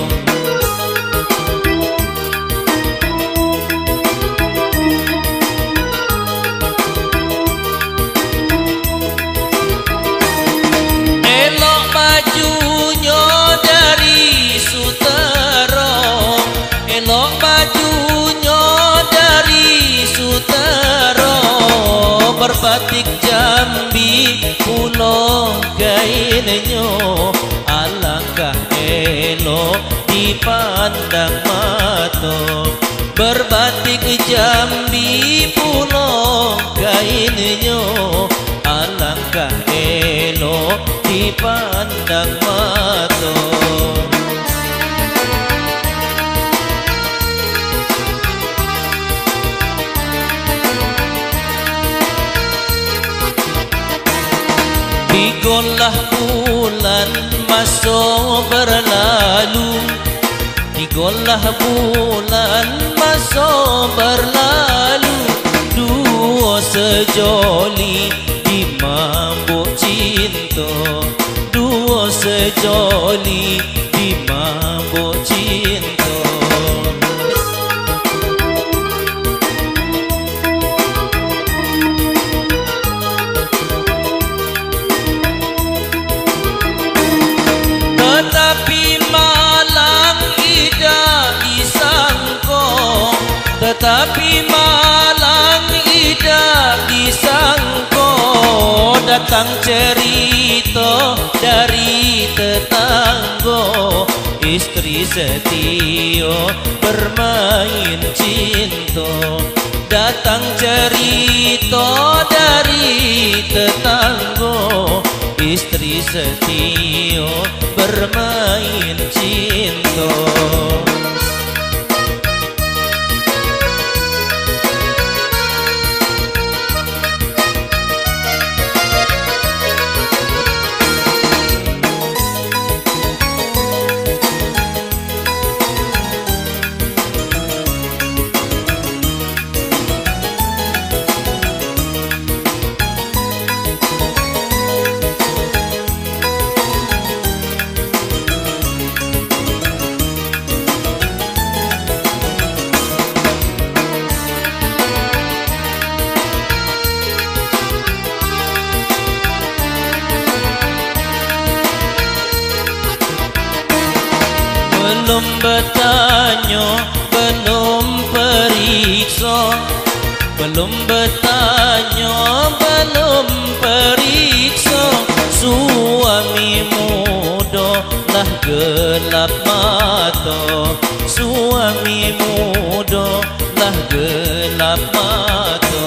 batik Jambi pulau gainnya alangkah elok dipandang mata berbatik Jambi pulau gainnya alangkah elok dipandang mata Tigolah bulan masa berlalu Tigolah bulan masa berlalu Dua sejoli di mambuk cinta, dua sejoli di mambuk cinta. Tetapi malang ida disangko, tetapi malang ida disangko, datang cerita dari tetangga, istri setia bermain cinta. Datang cerita dari tetangga, istri setia bermain cinta. Belum bertanya, belum periksa, belum bertanya, belum periksa. Suami muda lah gelap mata, suami muda lah gelap mata.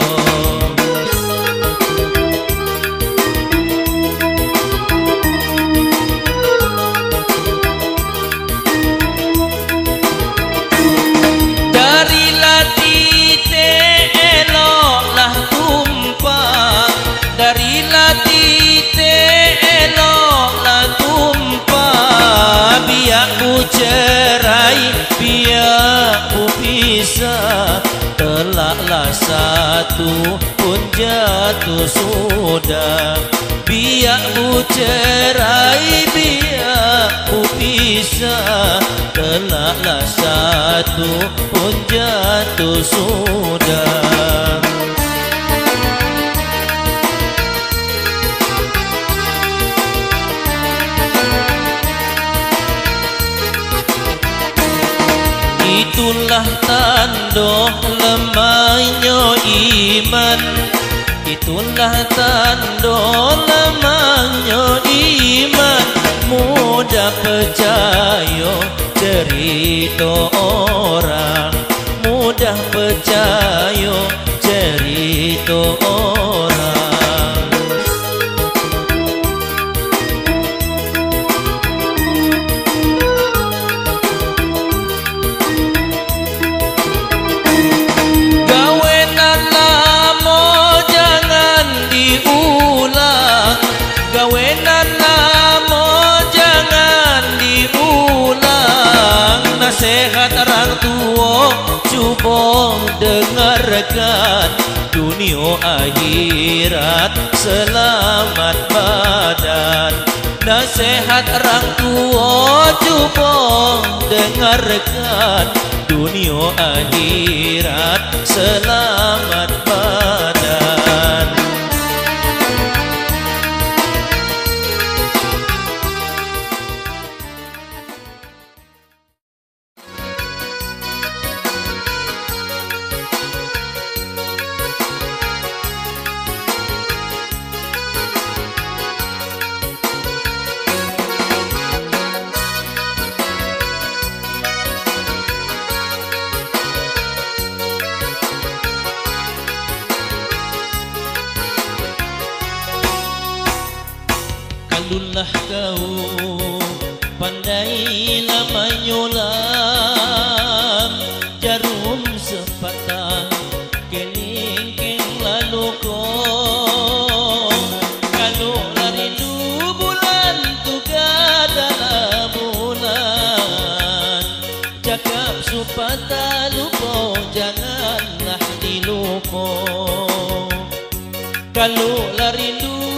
Dari latite eloklah tumpah, biak ku cerai, biak ku pisah. Telaklah satu pun jatuh sudah, biak ku cerai, biak ku pisah. Telaklah satu pun jatuh sudah. Itulah tanda lemahnya iman, itulah tanda lemahnya iman. Mudah percaya cerita orang, mudah percaya cerita orang. Gawenan lama jangan diulang, nasihat orang tua cuba dengarkan. Dunia akhirat selamat badan, nasihat orang tua cuba dengarkan. Dunia akhirat selamat badan. Kalaulah kau pandailah menyulam, jarum sepatah kelingking lalu kau. Kalaulah rindu bulan tugadala bulan, cakap supata lupa janganlah dilupa. Kalaulah rindu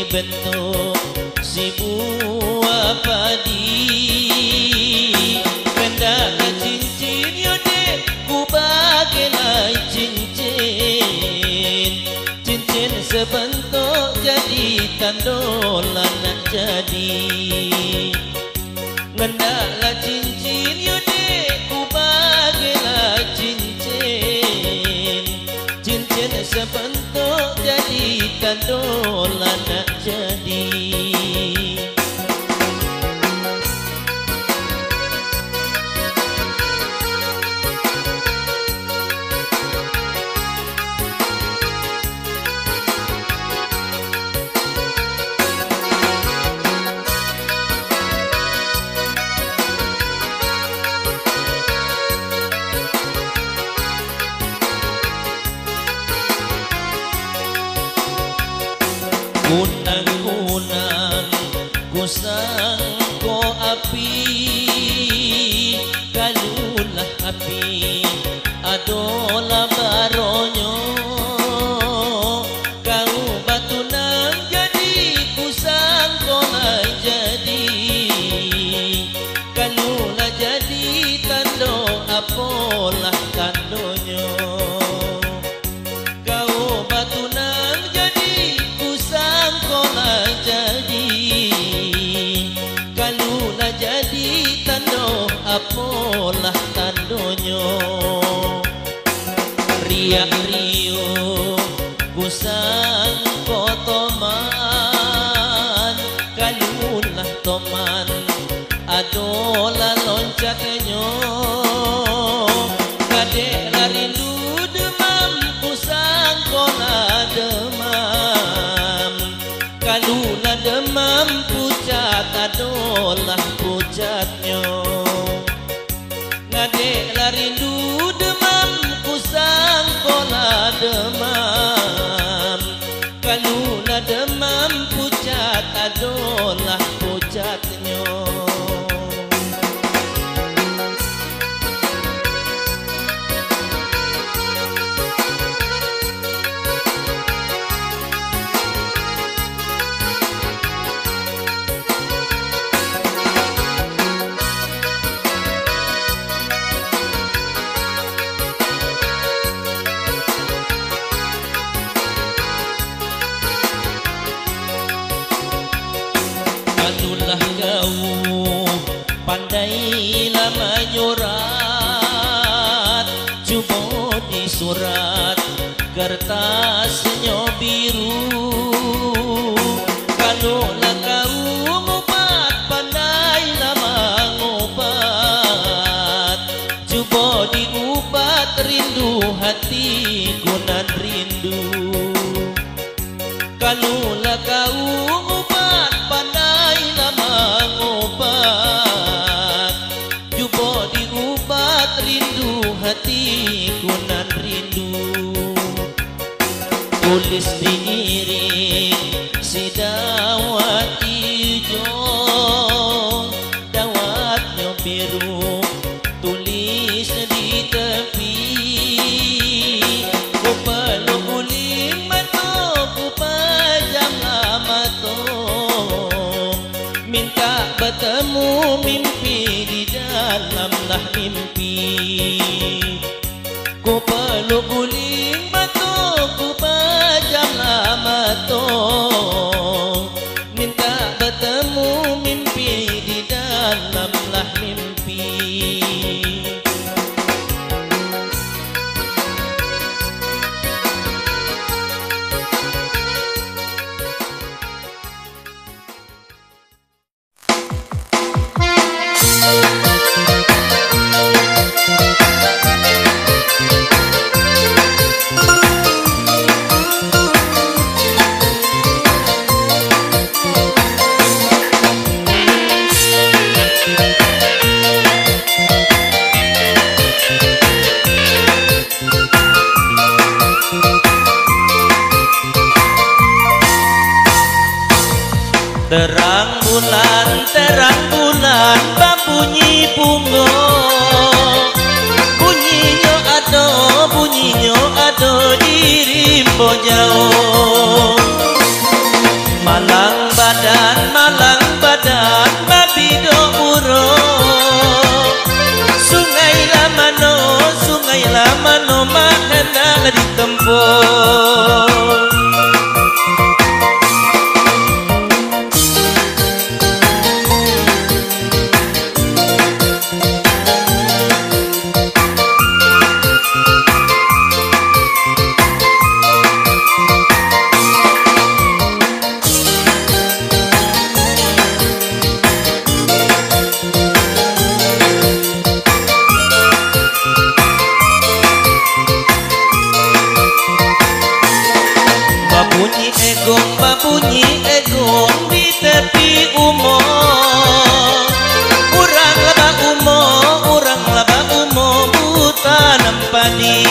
bentuk si buah padi. Pendaka cincin yode ku bagai cincin. Cincin sebentuk jadi tandolan nak jadi. Ngendaklah cincin yode ku bagai cincin. Cincin sebentuk jadi tandolan nak jadi. Kunang-kunang kusang ko api, kalulah api adola baronyo. Kau batu nang jadi kusang ko na jadi. Kalulah jadi tando apolah tandonyo. Kau batu nang jadi jadi. Kalulah jadi tando apolah tandonyo. Riak riuk kusang ko toman. Kalulah toman adola loncatnyo. Kadeklah rindu demam kusang ko na demam. Kalulah demam pucat adolah pucatnyo. Ngadeklah rindu demam kusang kola demam. Kalulah demam pucat adolah pucatnyo. Kalulah kau pandailah menyurat. Cuba di surat kertasnya biru. Kalulah kau ngubat pandailah mengubat. Cuba diubat rindu hatiku nan rindu. Kalulah kau ngubat pandailah mengubat. Cuba diubat rindu hatiku nan rindu. Tulis diiring si dawat hijau. Dawatnya biru tulis di tepi. Ku peluk uling mata ku pajang mata. Minta bertemu mimpi di dalamlah mimpi. Ku peluk guling batu ku pajang mata. Minta bertemu mimpi di dalamlah mimpi. Terang bulan, terang bulan, bunyi pungo. Bunyinya ada, bunyinya ada di rimbo jauh. Malam lah ditempuh. Babunyi egong, babunyi egong di tepi umur. Urang laba umo, urang laba umo buta nampadi.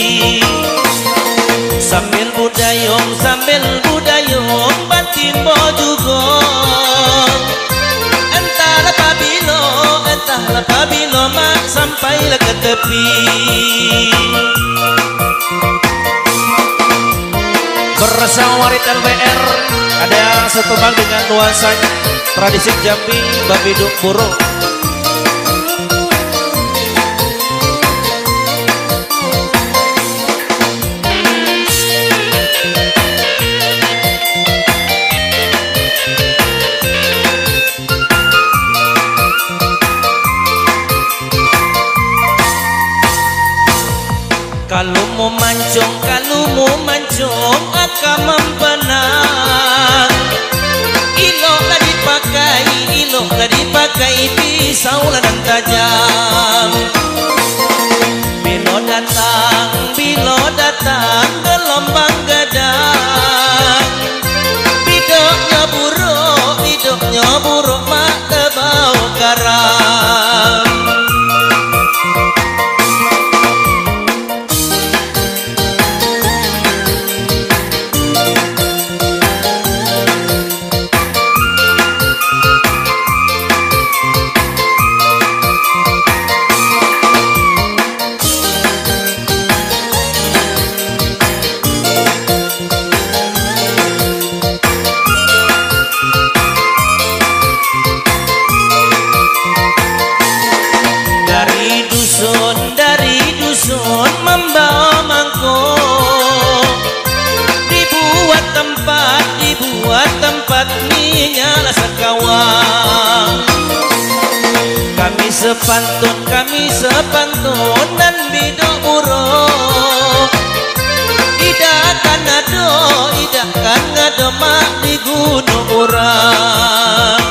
Sambil budayong, sambil budayong batin bojugo. Entahlah pabilo, entahlah pabilo mak sampailah ke tepi. Bersama Warit L B R ada yang setebal dengan nuansanya tradisi Jambi Babiduk Buruk. Kalau mau mancung, kalau mau mancung akan membenang. Ilok lah dipakai, ilok lah dipakai pisau lah dan tajam. Bilo datang, bilo datang gelombang gadang. Bidoknya buruk, bidoknya buruk mak kebau garam. Membawa mangkuk, dibuat tempat, dibuat tempat minyak sekawan. Kami sepantun, kami sepantun dan bidok buruk. Idak kan ado, idak kan ado mak di gunung urang.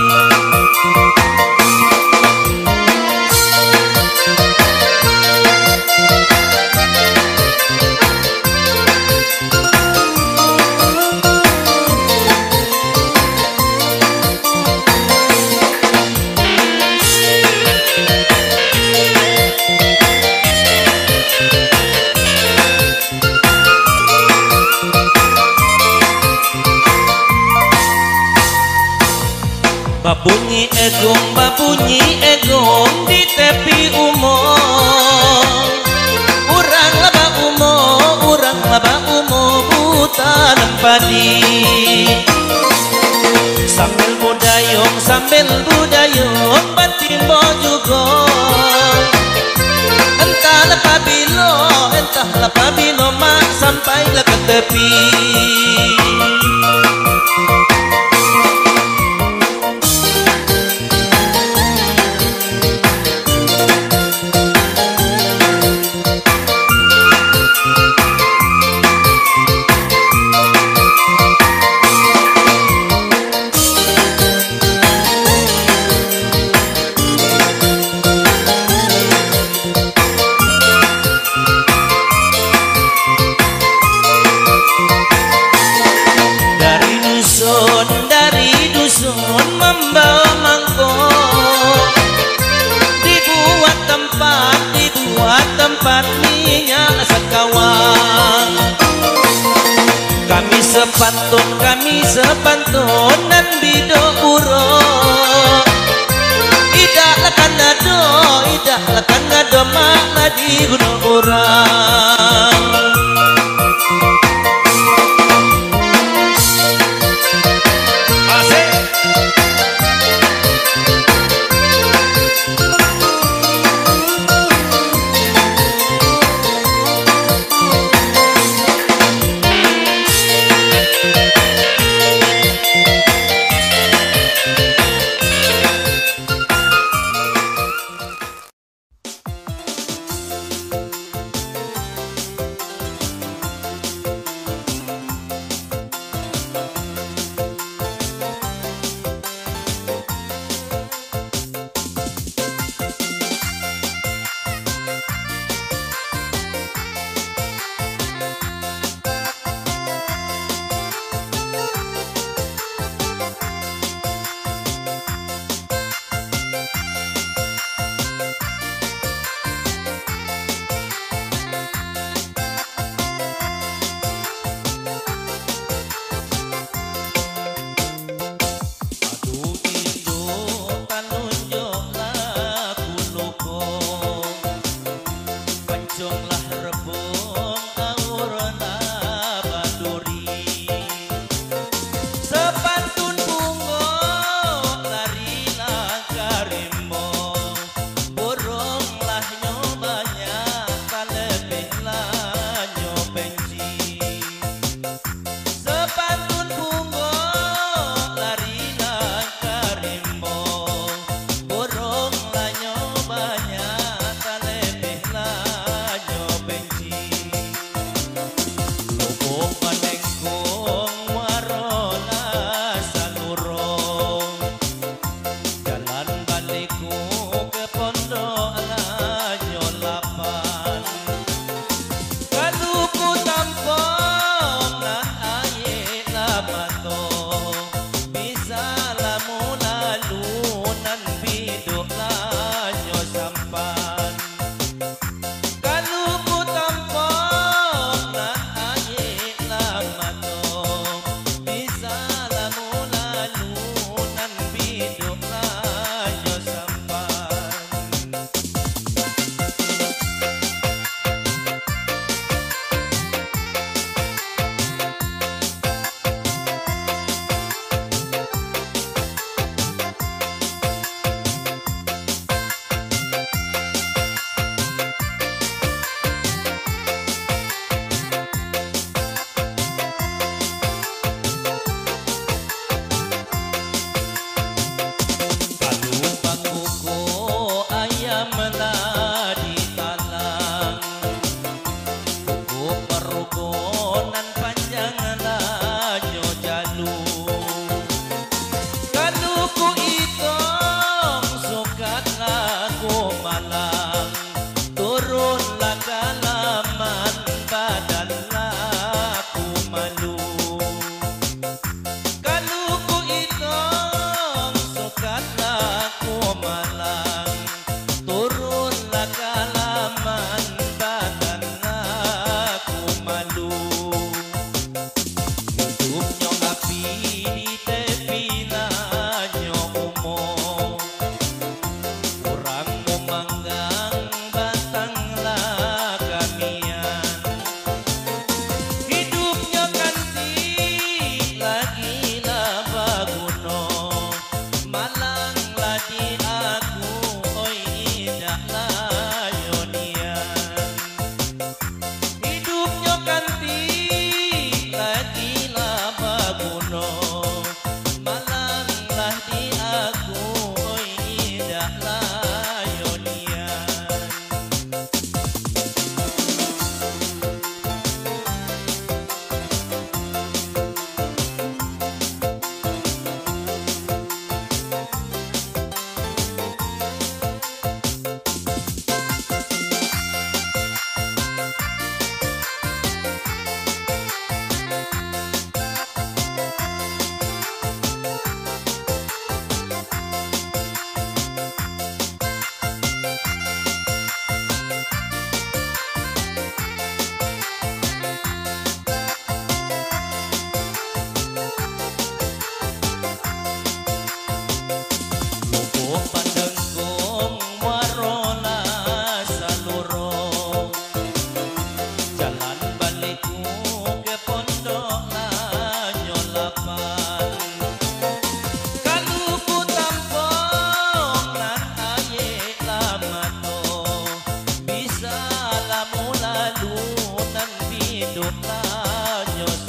Babunyi egong, babunyi egong di tepi umur. Urang laba umo, urang laba umo buta nampadi. Sambil budayong, sambil budayong batin bojugo. Entahlah pabilo, entahlah pabilo mak sampailah ke tepi. Membawa mangkuk, dibuat tempat, dibuat tempat minyak sekawan. Kami sepantun, kami sepantun dan bidok buruk. Idaklah kan ado, idaklah kan ado mak lah di gunung urang.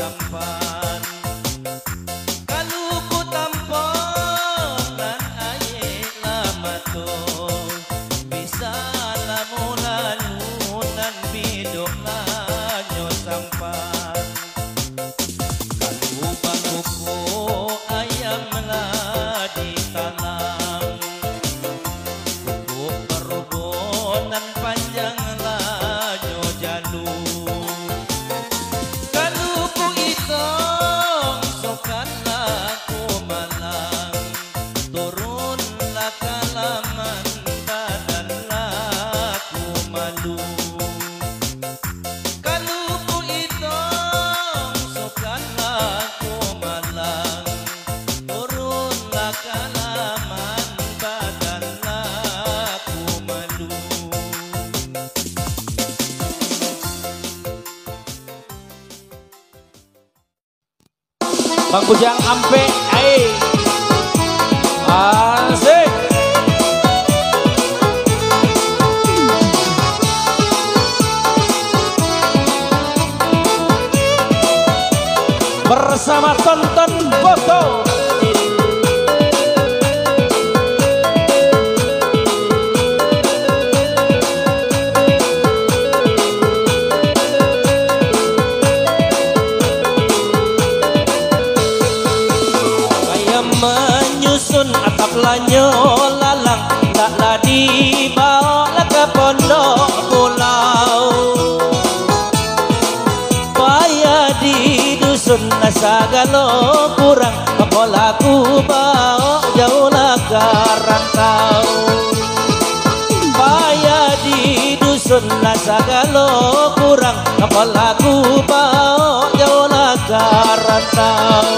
sampan. Kalau ku tamponan aye lama to bisa lamunan munan bidok lanyo sampan. Kalau bangku ayam meladi tanam kuku perubonan panjang lanyo jalu. Kalau ku itong sokanlah ku malang turunlah kalaman badanlah ku malu. Kalau ku itong sokanlah ku malang turunlah kalaman badanlah ku malu.
Bang Bujang ampe, ai, asik. Bersama tonton foto. Menyusun atap lanyo lalang tak ladi bawa ke pondok pulau. Payah di dusun nasagalo kurang kepolaku bawa jauh ke rantau. Payah di dusun nasagalo kurang kepolaku bawa jauh ke rantau.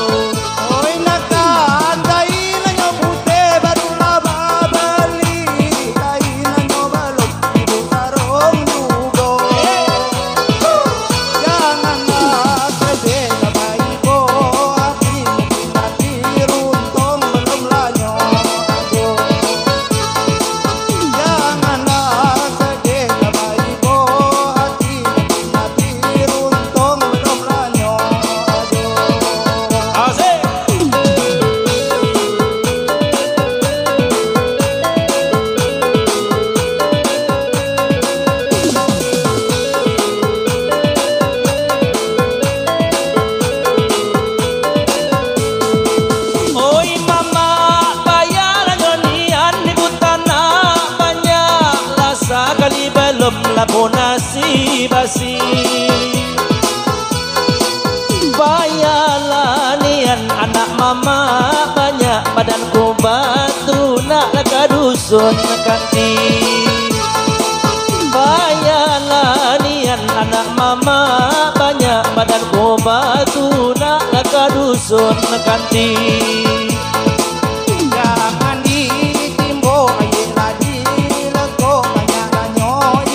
Nasi basi bayalanian anak mama banyak badanku batu nak laga dusun kanti. Bayalanian anak mama banyak badanku batu nak laga dusun kanti. Jangan ditimbo aye lagi lego banyak lanyo.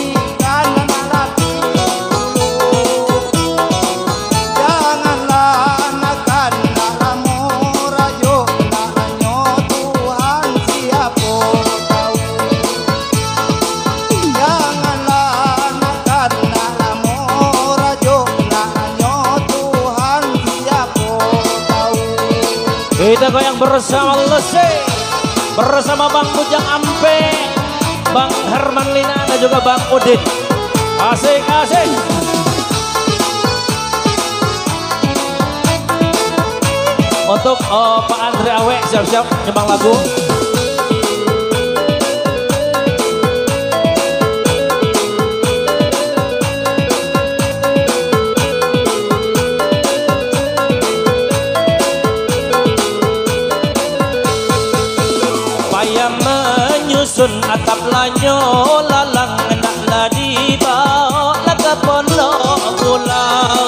Kita goyang bersama Lese, bersama Bang Bujang Ampe, Bang Herman Lina dan juga Bang Udin. Asik asik. Untuk oh, Pak Andre Awe siap-siap nyembang lagu. Menyusun atap lanyo lalang enak ladi bawa ke pondok pulau.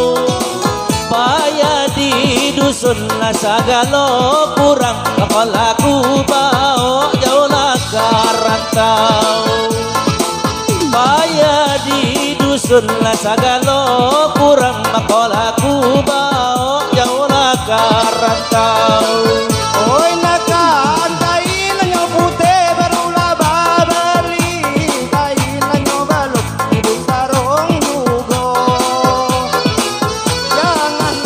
Payah di dusun nasagalo kurang kepolaku bawa jauh ke rantau. Payah di dusun nasagalo kurang kepolaku bawa jauh ke rantau. Oi nakan jangan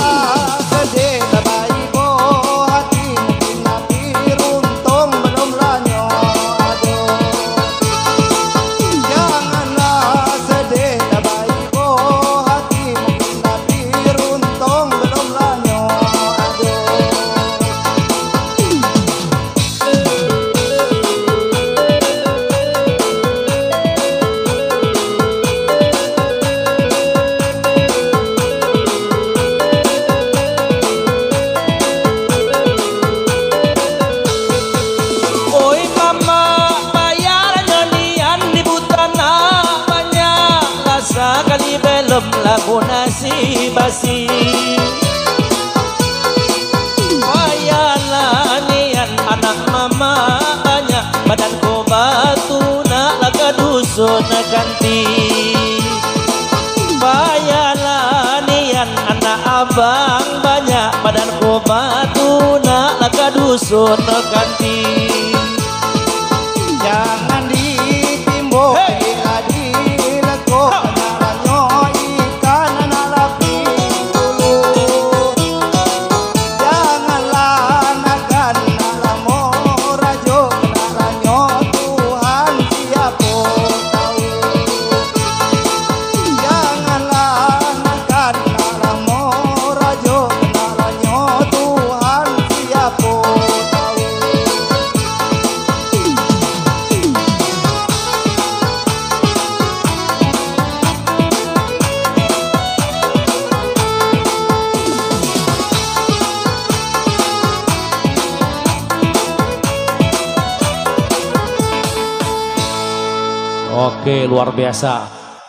kasih. Bayalanian anak mama banyak, badanku batu nak laga dusun ganti. Bayalanian anak abang banyak, badanku batu nak laga dusun ganti.
Jangan ditimbuk hey. Adi lego naranyo ikan anak lapi dulu. Janganlah nagan nalamo rajo naranyo Tuhan siapa tahu. Janganlah nagan nalamo rajo naranyo Tuhan siapa tahu.
Oke, luar biasa.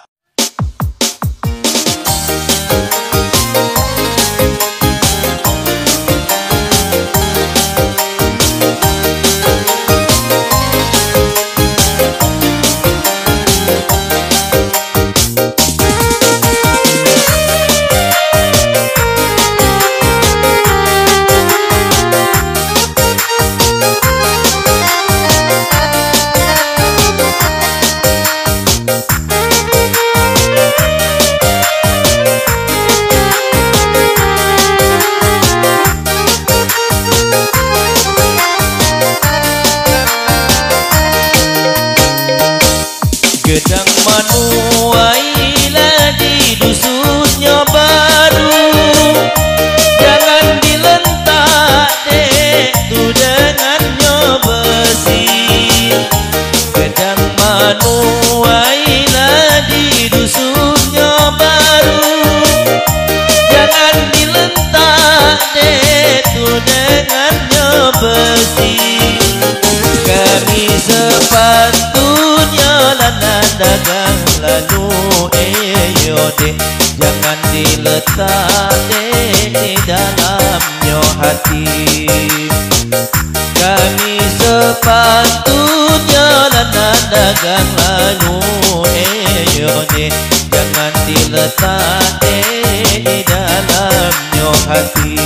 Gedang manuaila di dusunnya baru, jangan dilentak dek tu dengannya besi. Gedang manuaila di dusunnya baru, jangan dilentak dek tu dengannya besi. Kami sepatutnya lana dagang lalu eyo dek, jangan diletak dek di dalamnya hati. Kami sepatutnya lana dagang lalu eyo dek, jangan diletak dek di dalamnya hati.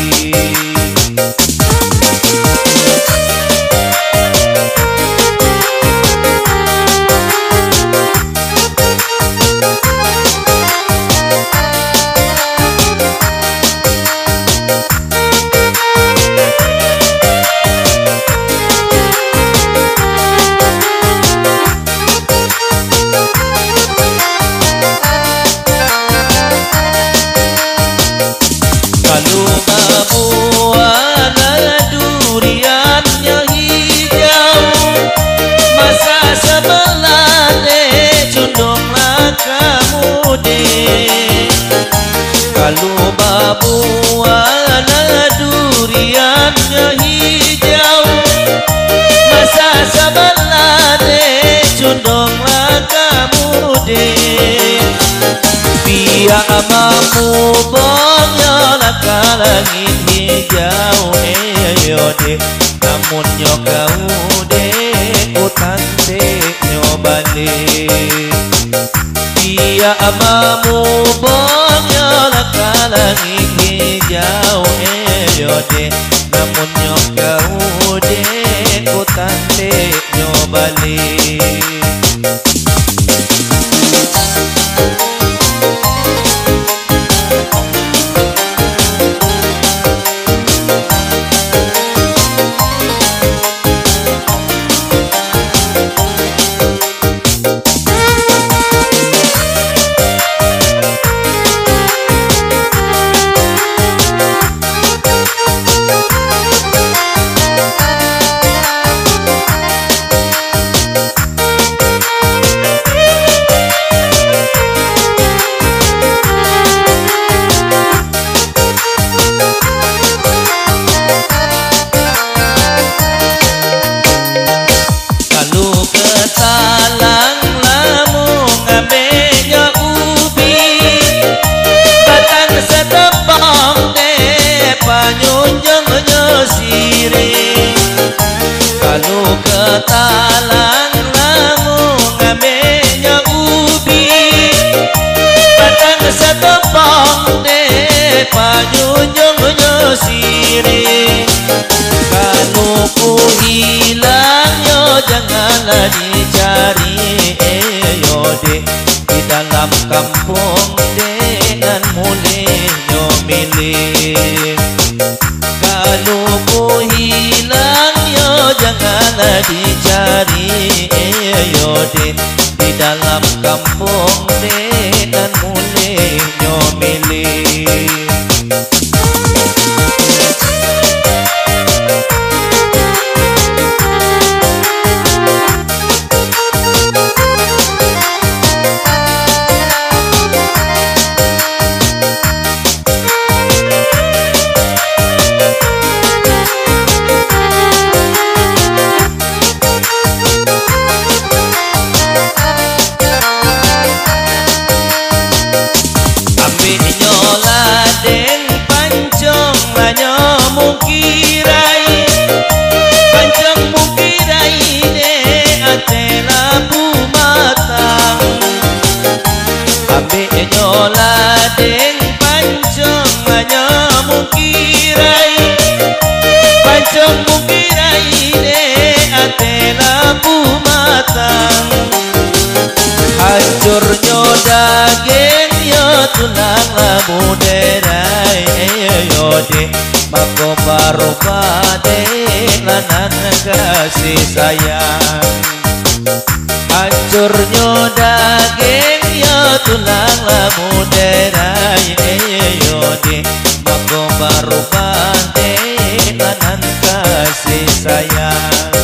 Kalau kamu ada duriannya hijau, masa sebelah dek condonglah kamu dek. Kalau babu ada duriannya hijau, masa sebelah dek condonglah kamu dek. Biar amamu bonyolak ke langit hijau eyo dek, namun nyo kau dek utan dek nyo balik. Biar amamu bonyolak ke langit hijau eyo dek, namun nyo kau dek utan dek nyo balik. dalam kampung dengan mulihnya milih. Kalau ku hilang yo janganlah dicari yo di di dalam kampung dengan mulihnya milih. Hancurnya daging yo tulang labu derai yo de mako baru pade lanan kasih sayang. Hancurnya daging yo tulang labu derai yo de mako baru pade lanan kasih sayang.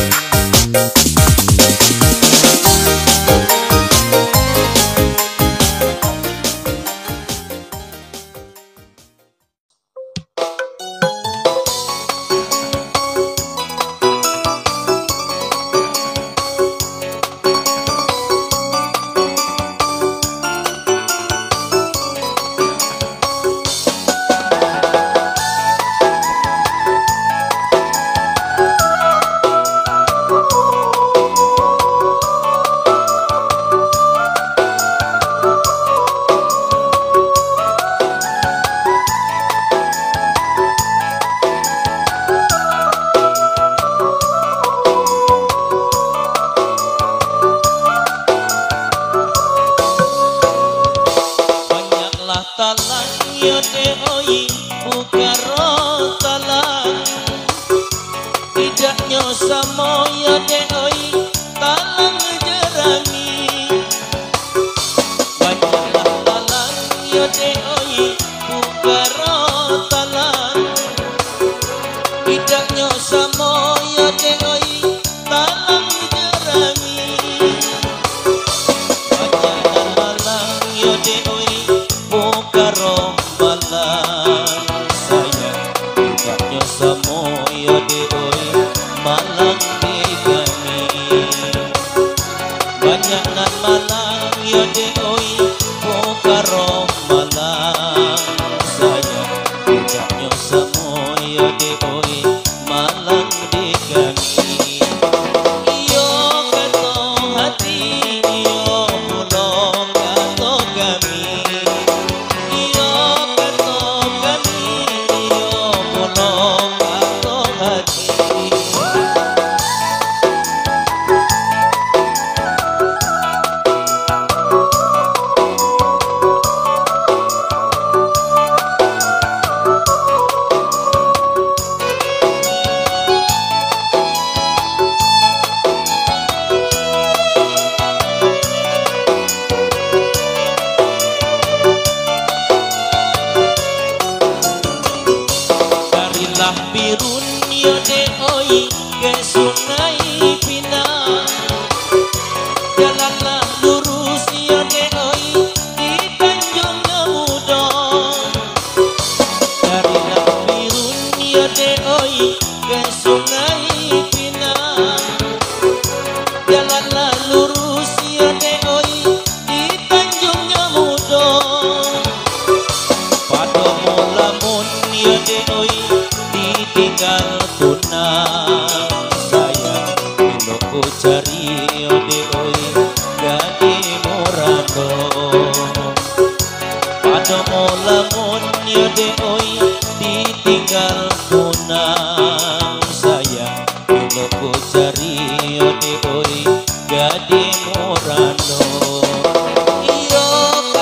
Gadi Morano, iyo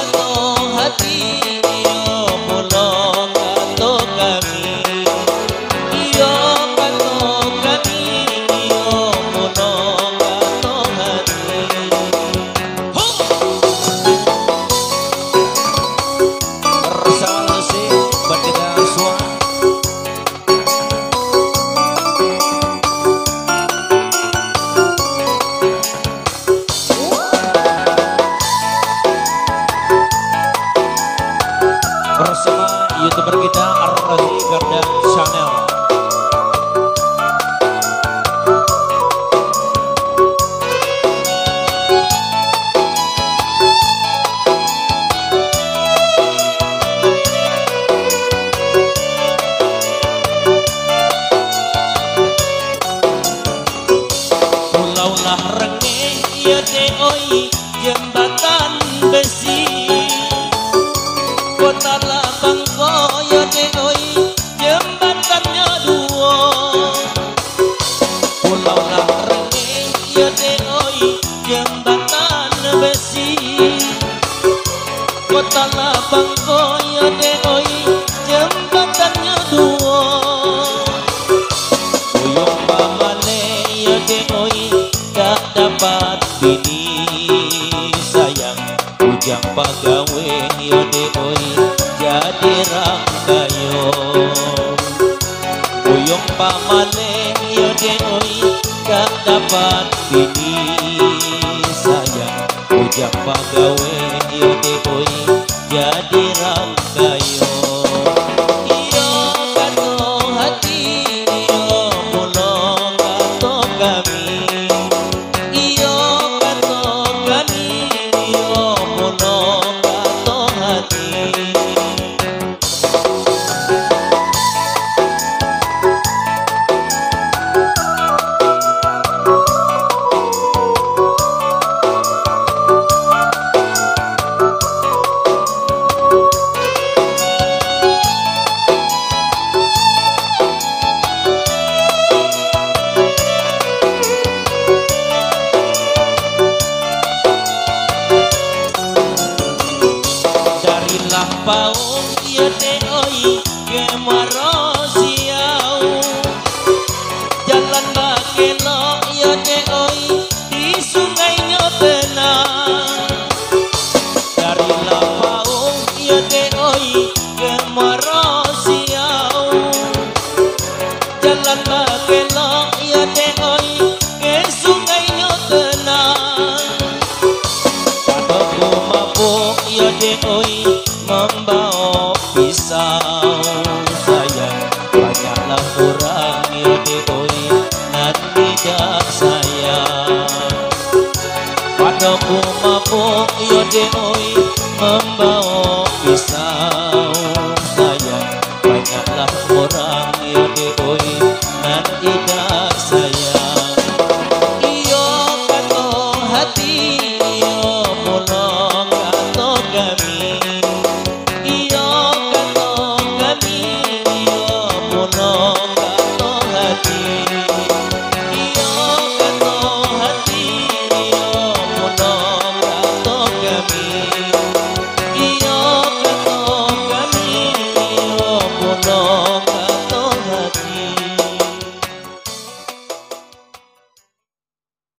pagawe yo de oi jadi rangkayo Buyung pamaleng yo de oi gak dapat bini sayang ujak pagawe yo de oi jadi rangkayo iyo kato hati iyo mulo kato kami iyo kato kami iyo mulo kato hati paung ya de oi ke maro siau jalan bakelo ya de oi di sungainya tenang dari la paung ya de oi ke maro siau jalan bakelo ya de oi ke sungainya tenang pada ku mabuk ya de oi membawa pisau sayang banyaklah orang ya de oi nanti dah sayang padaku mabuk ya de oi membawa pisau sayang banyaklah orang ya de oi nanti dah sayang iyo kato hati iyo mulong kato kami iyo kato kami iyo mulong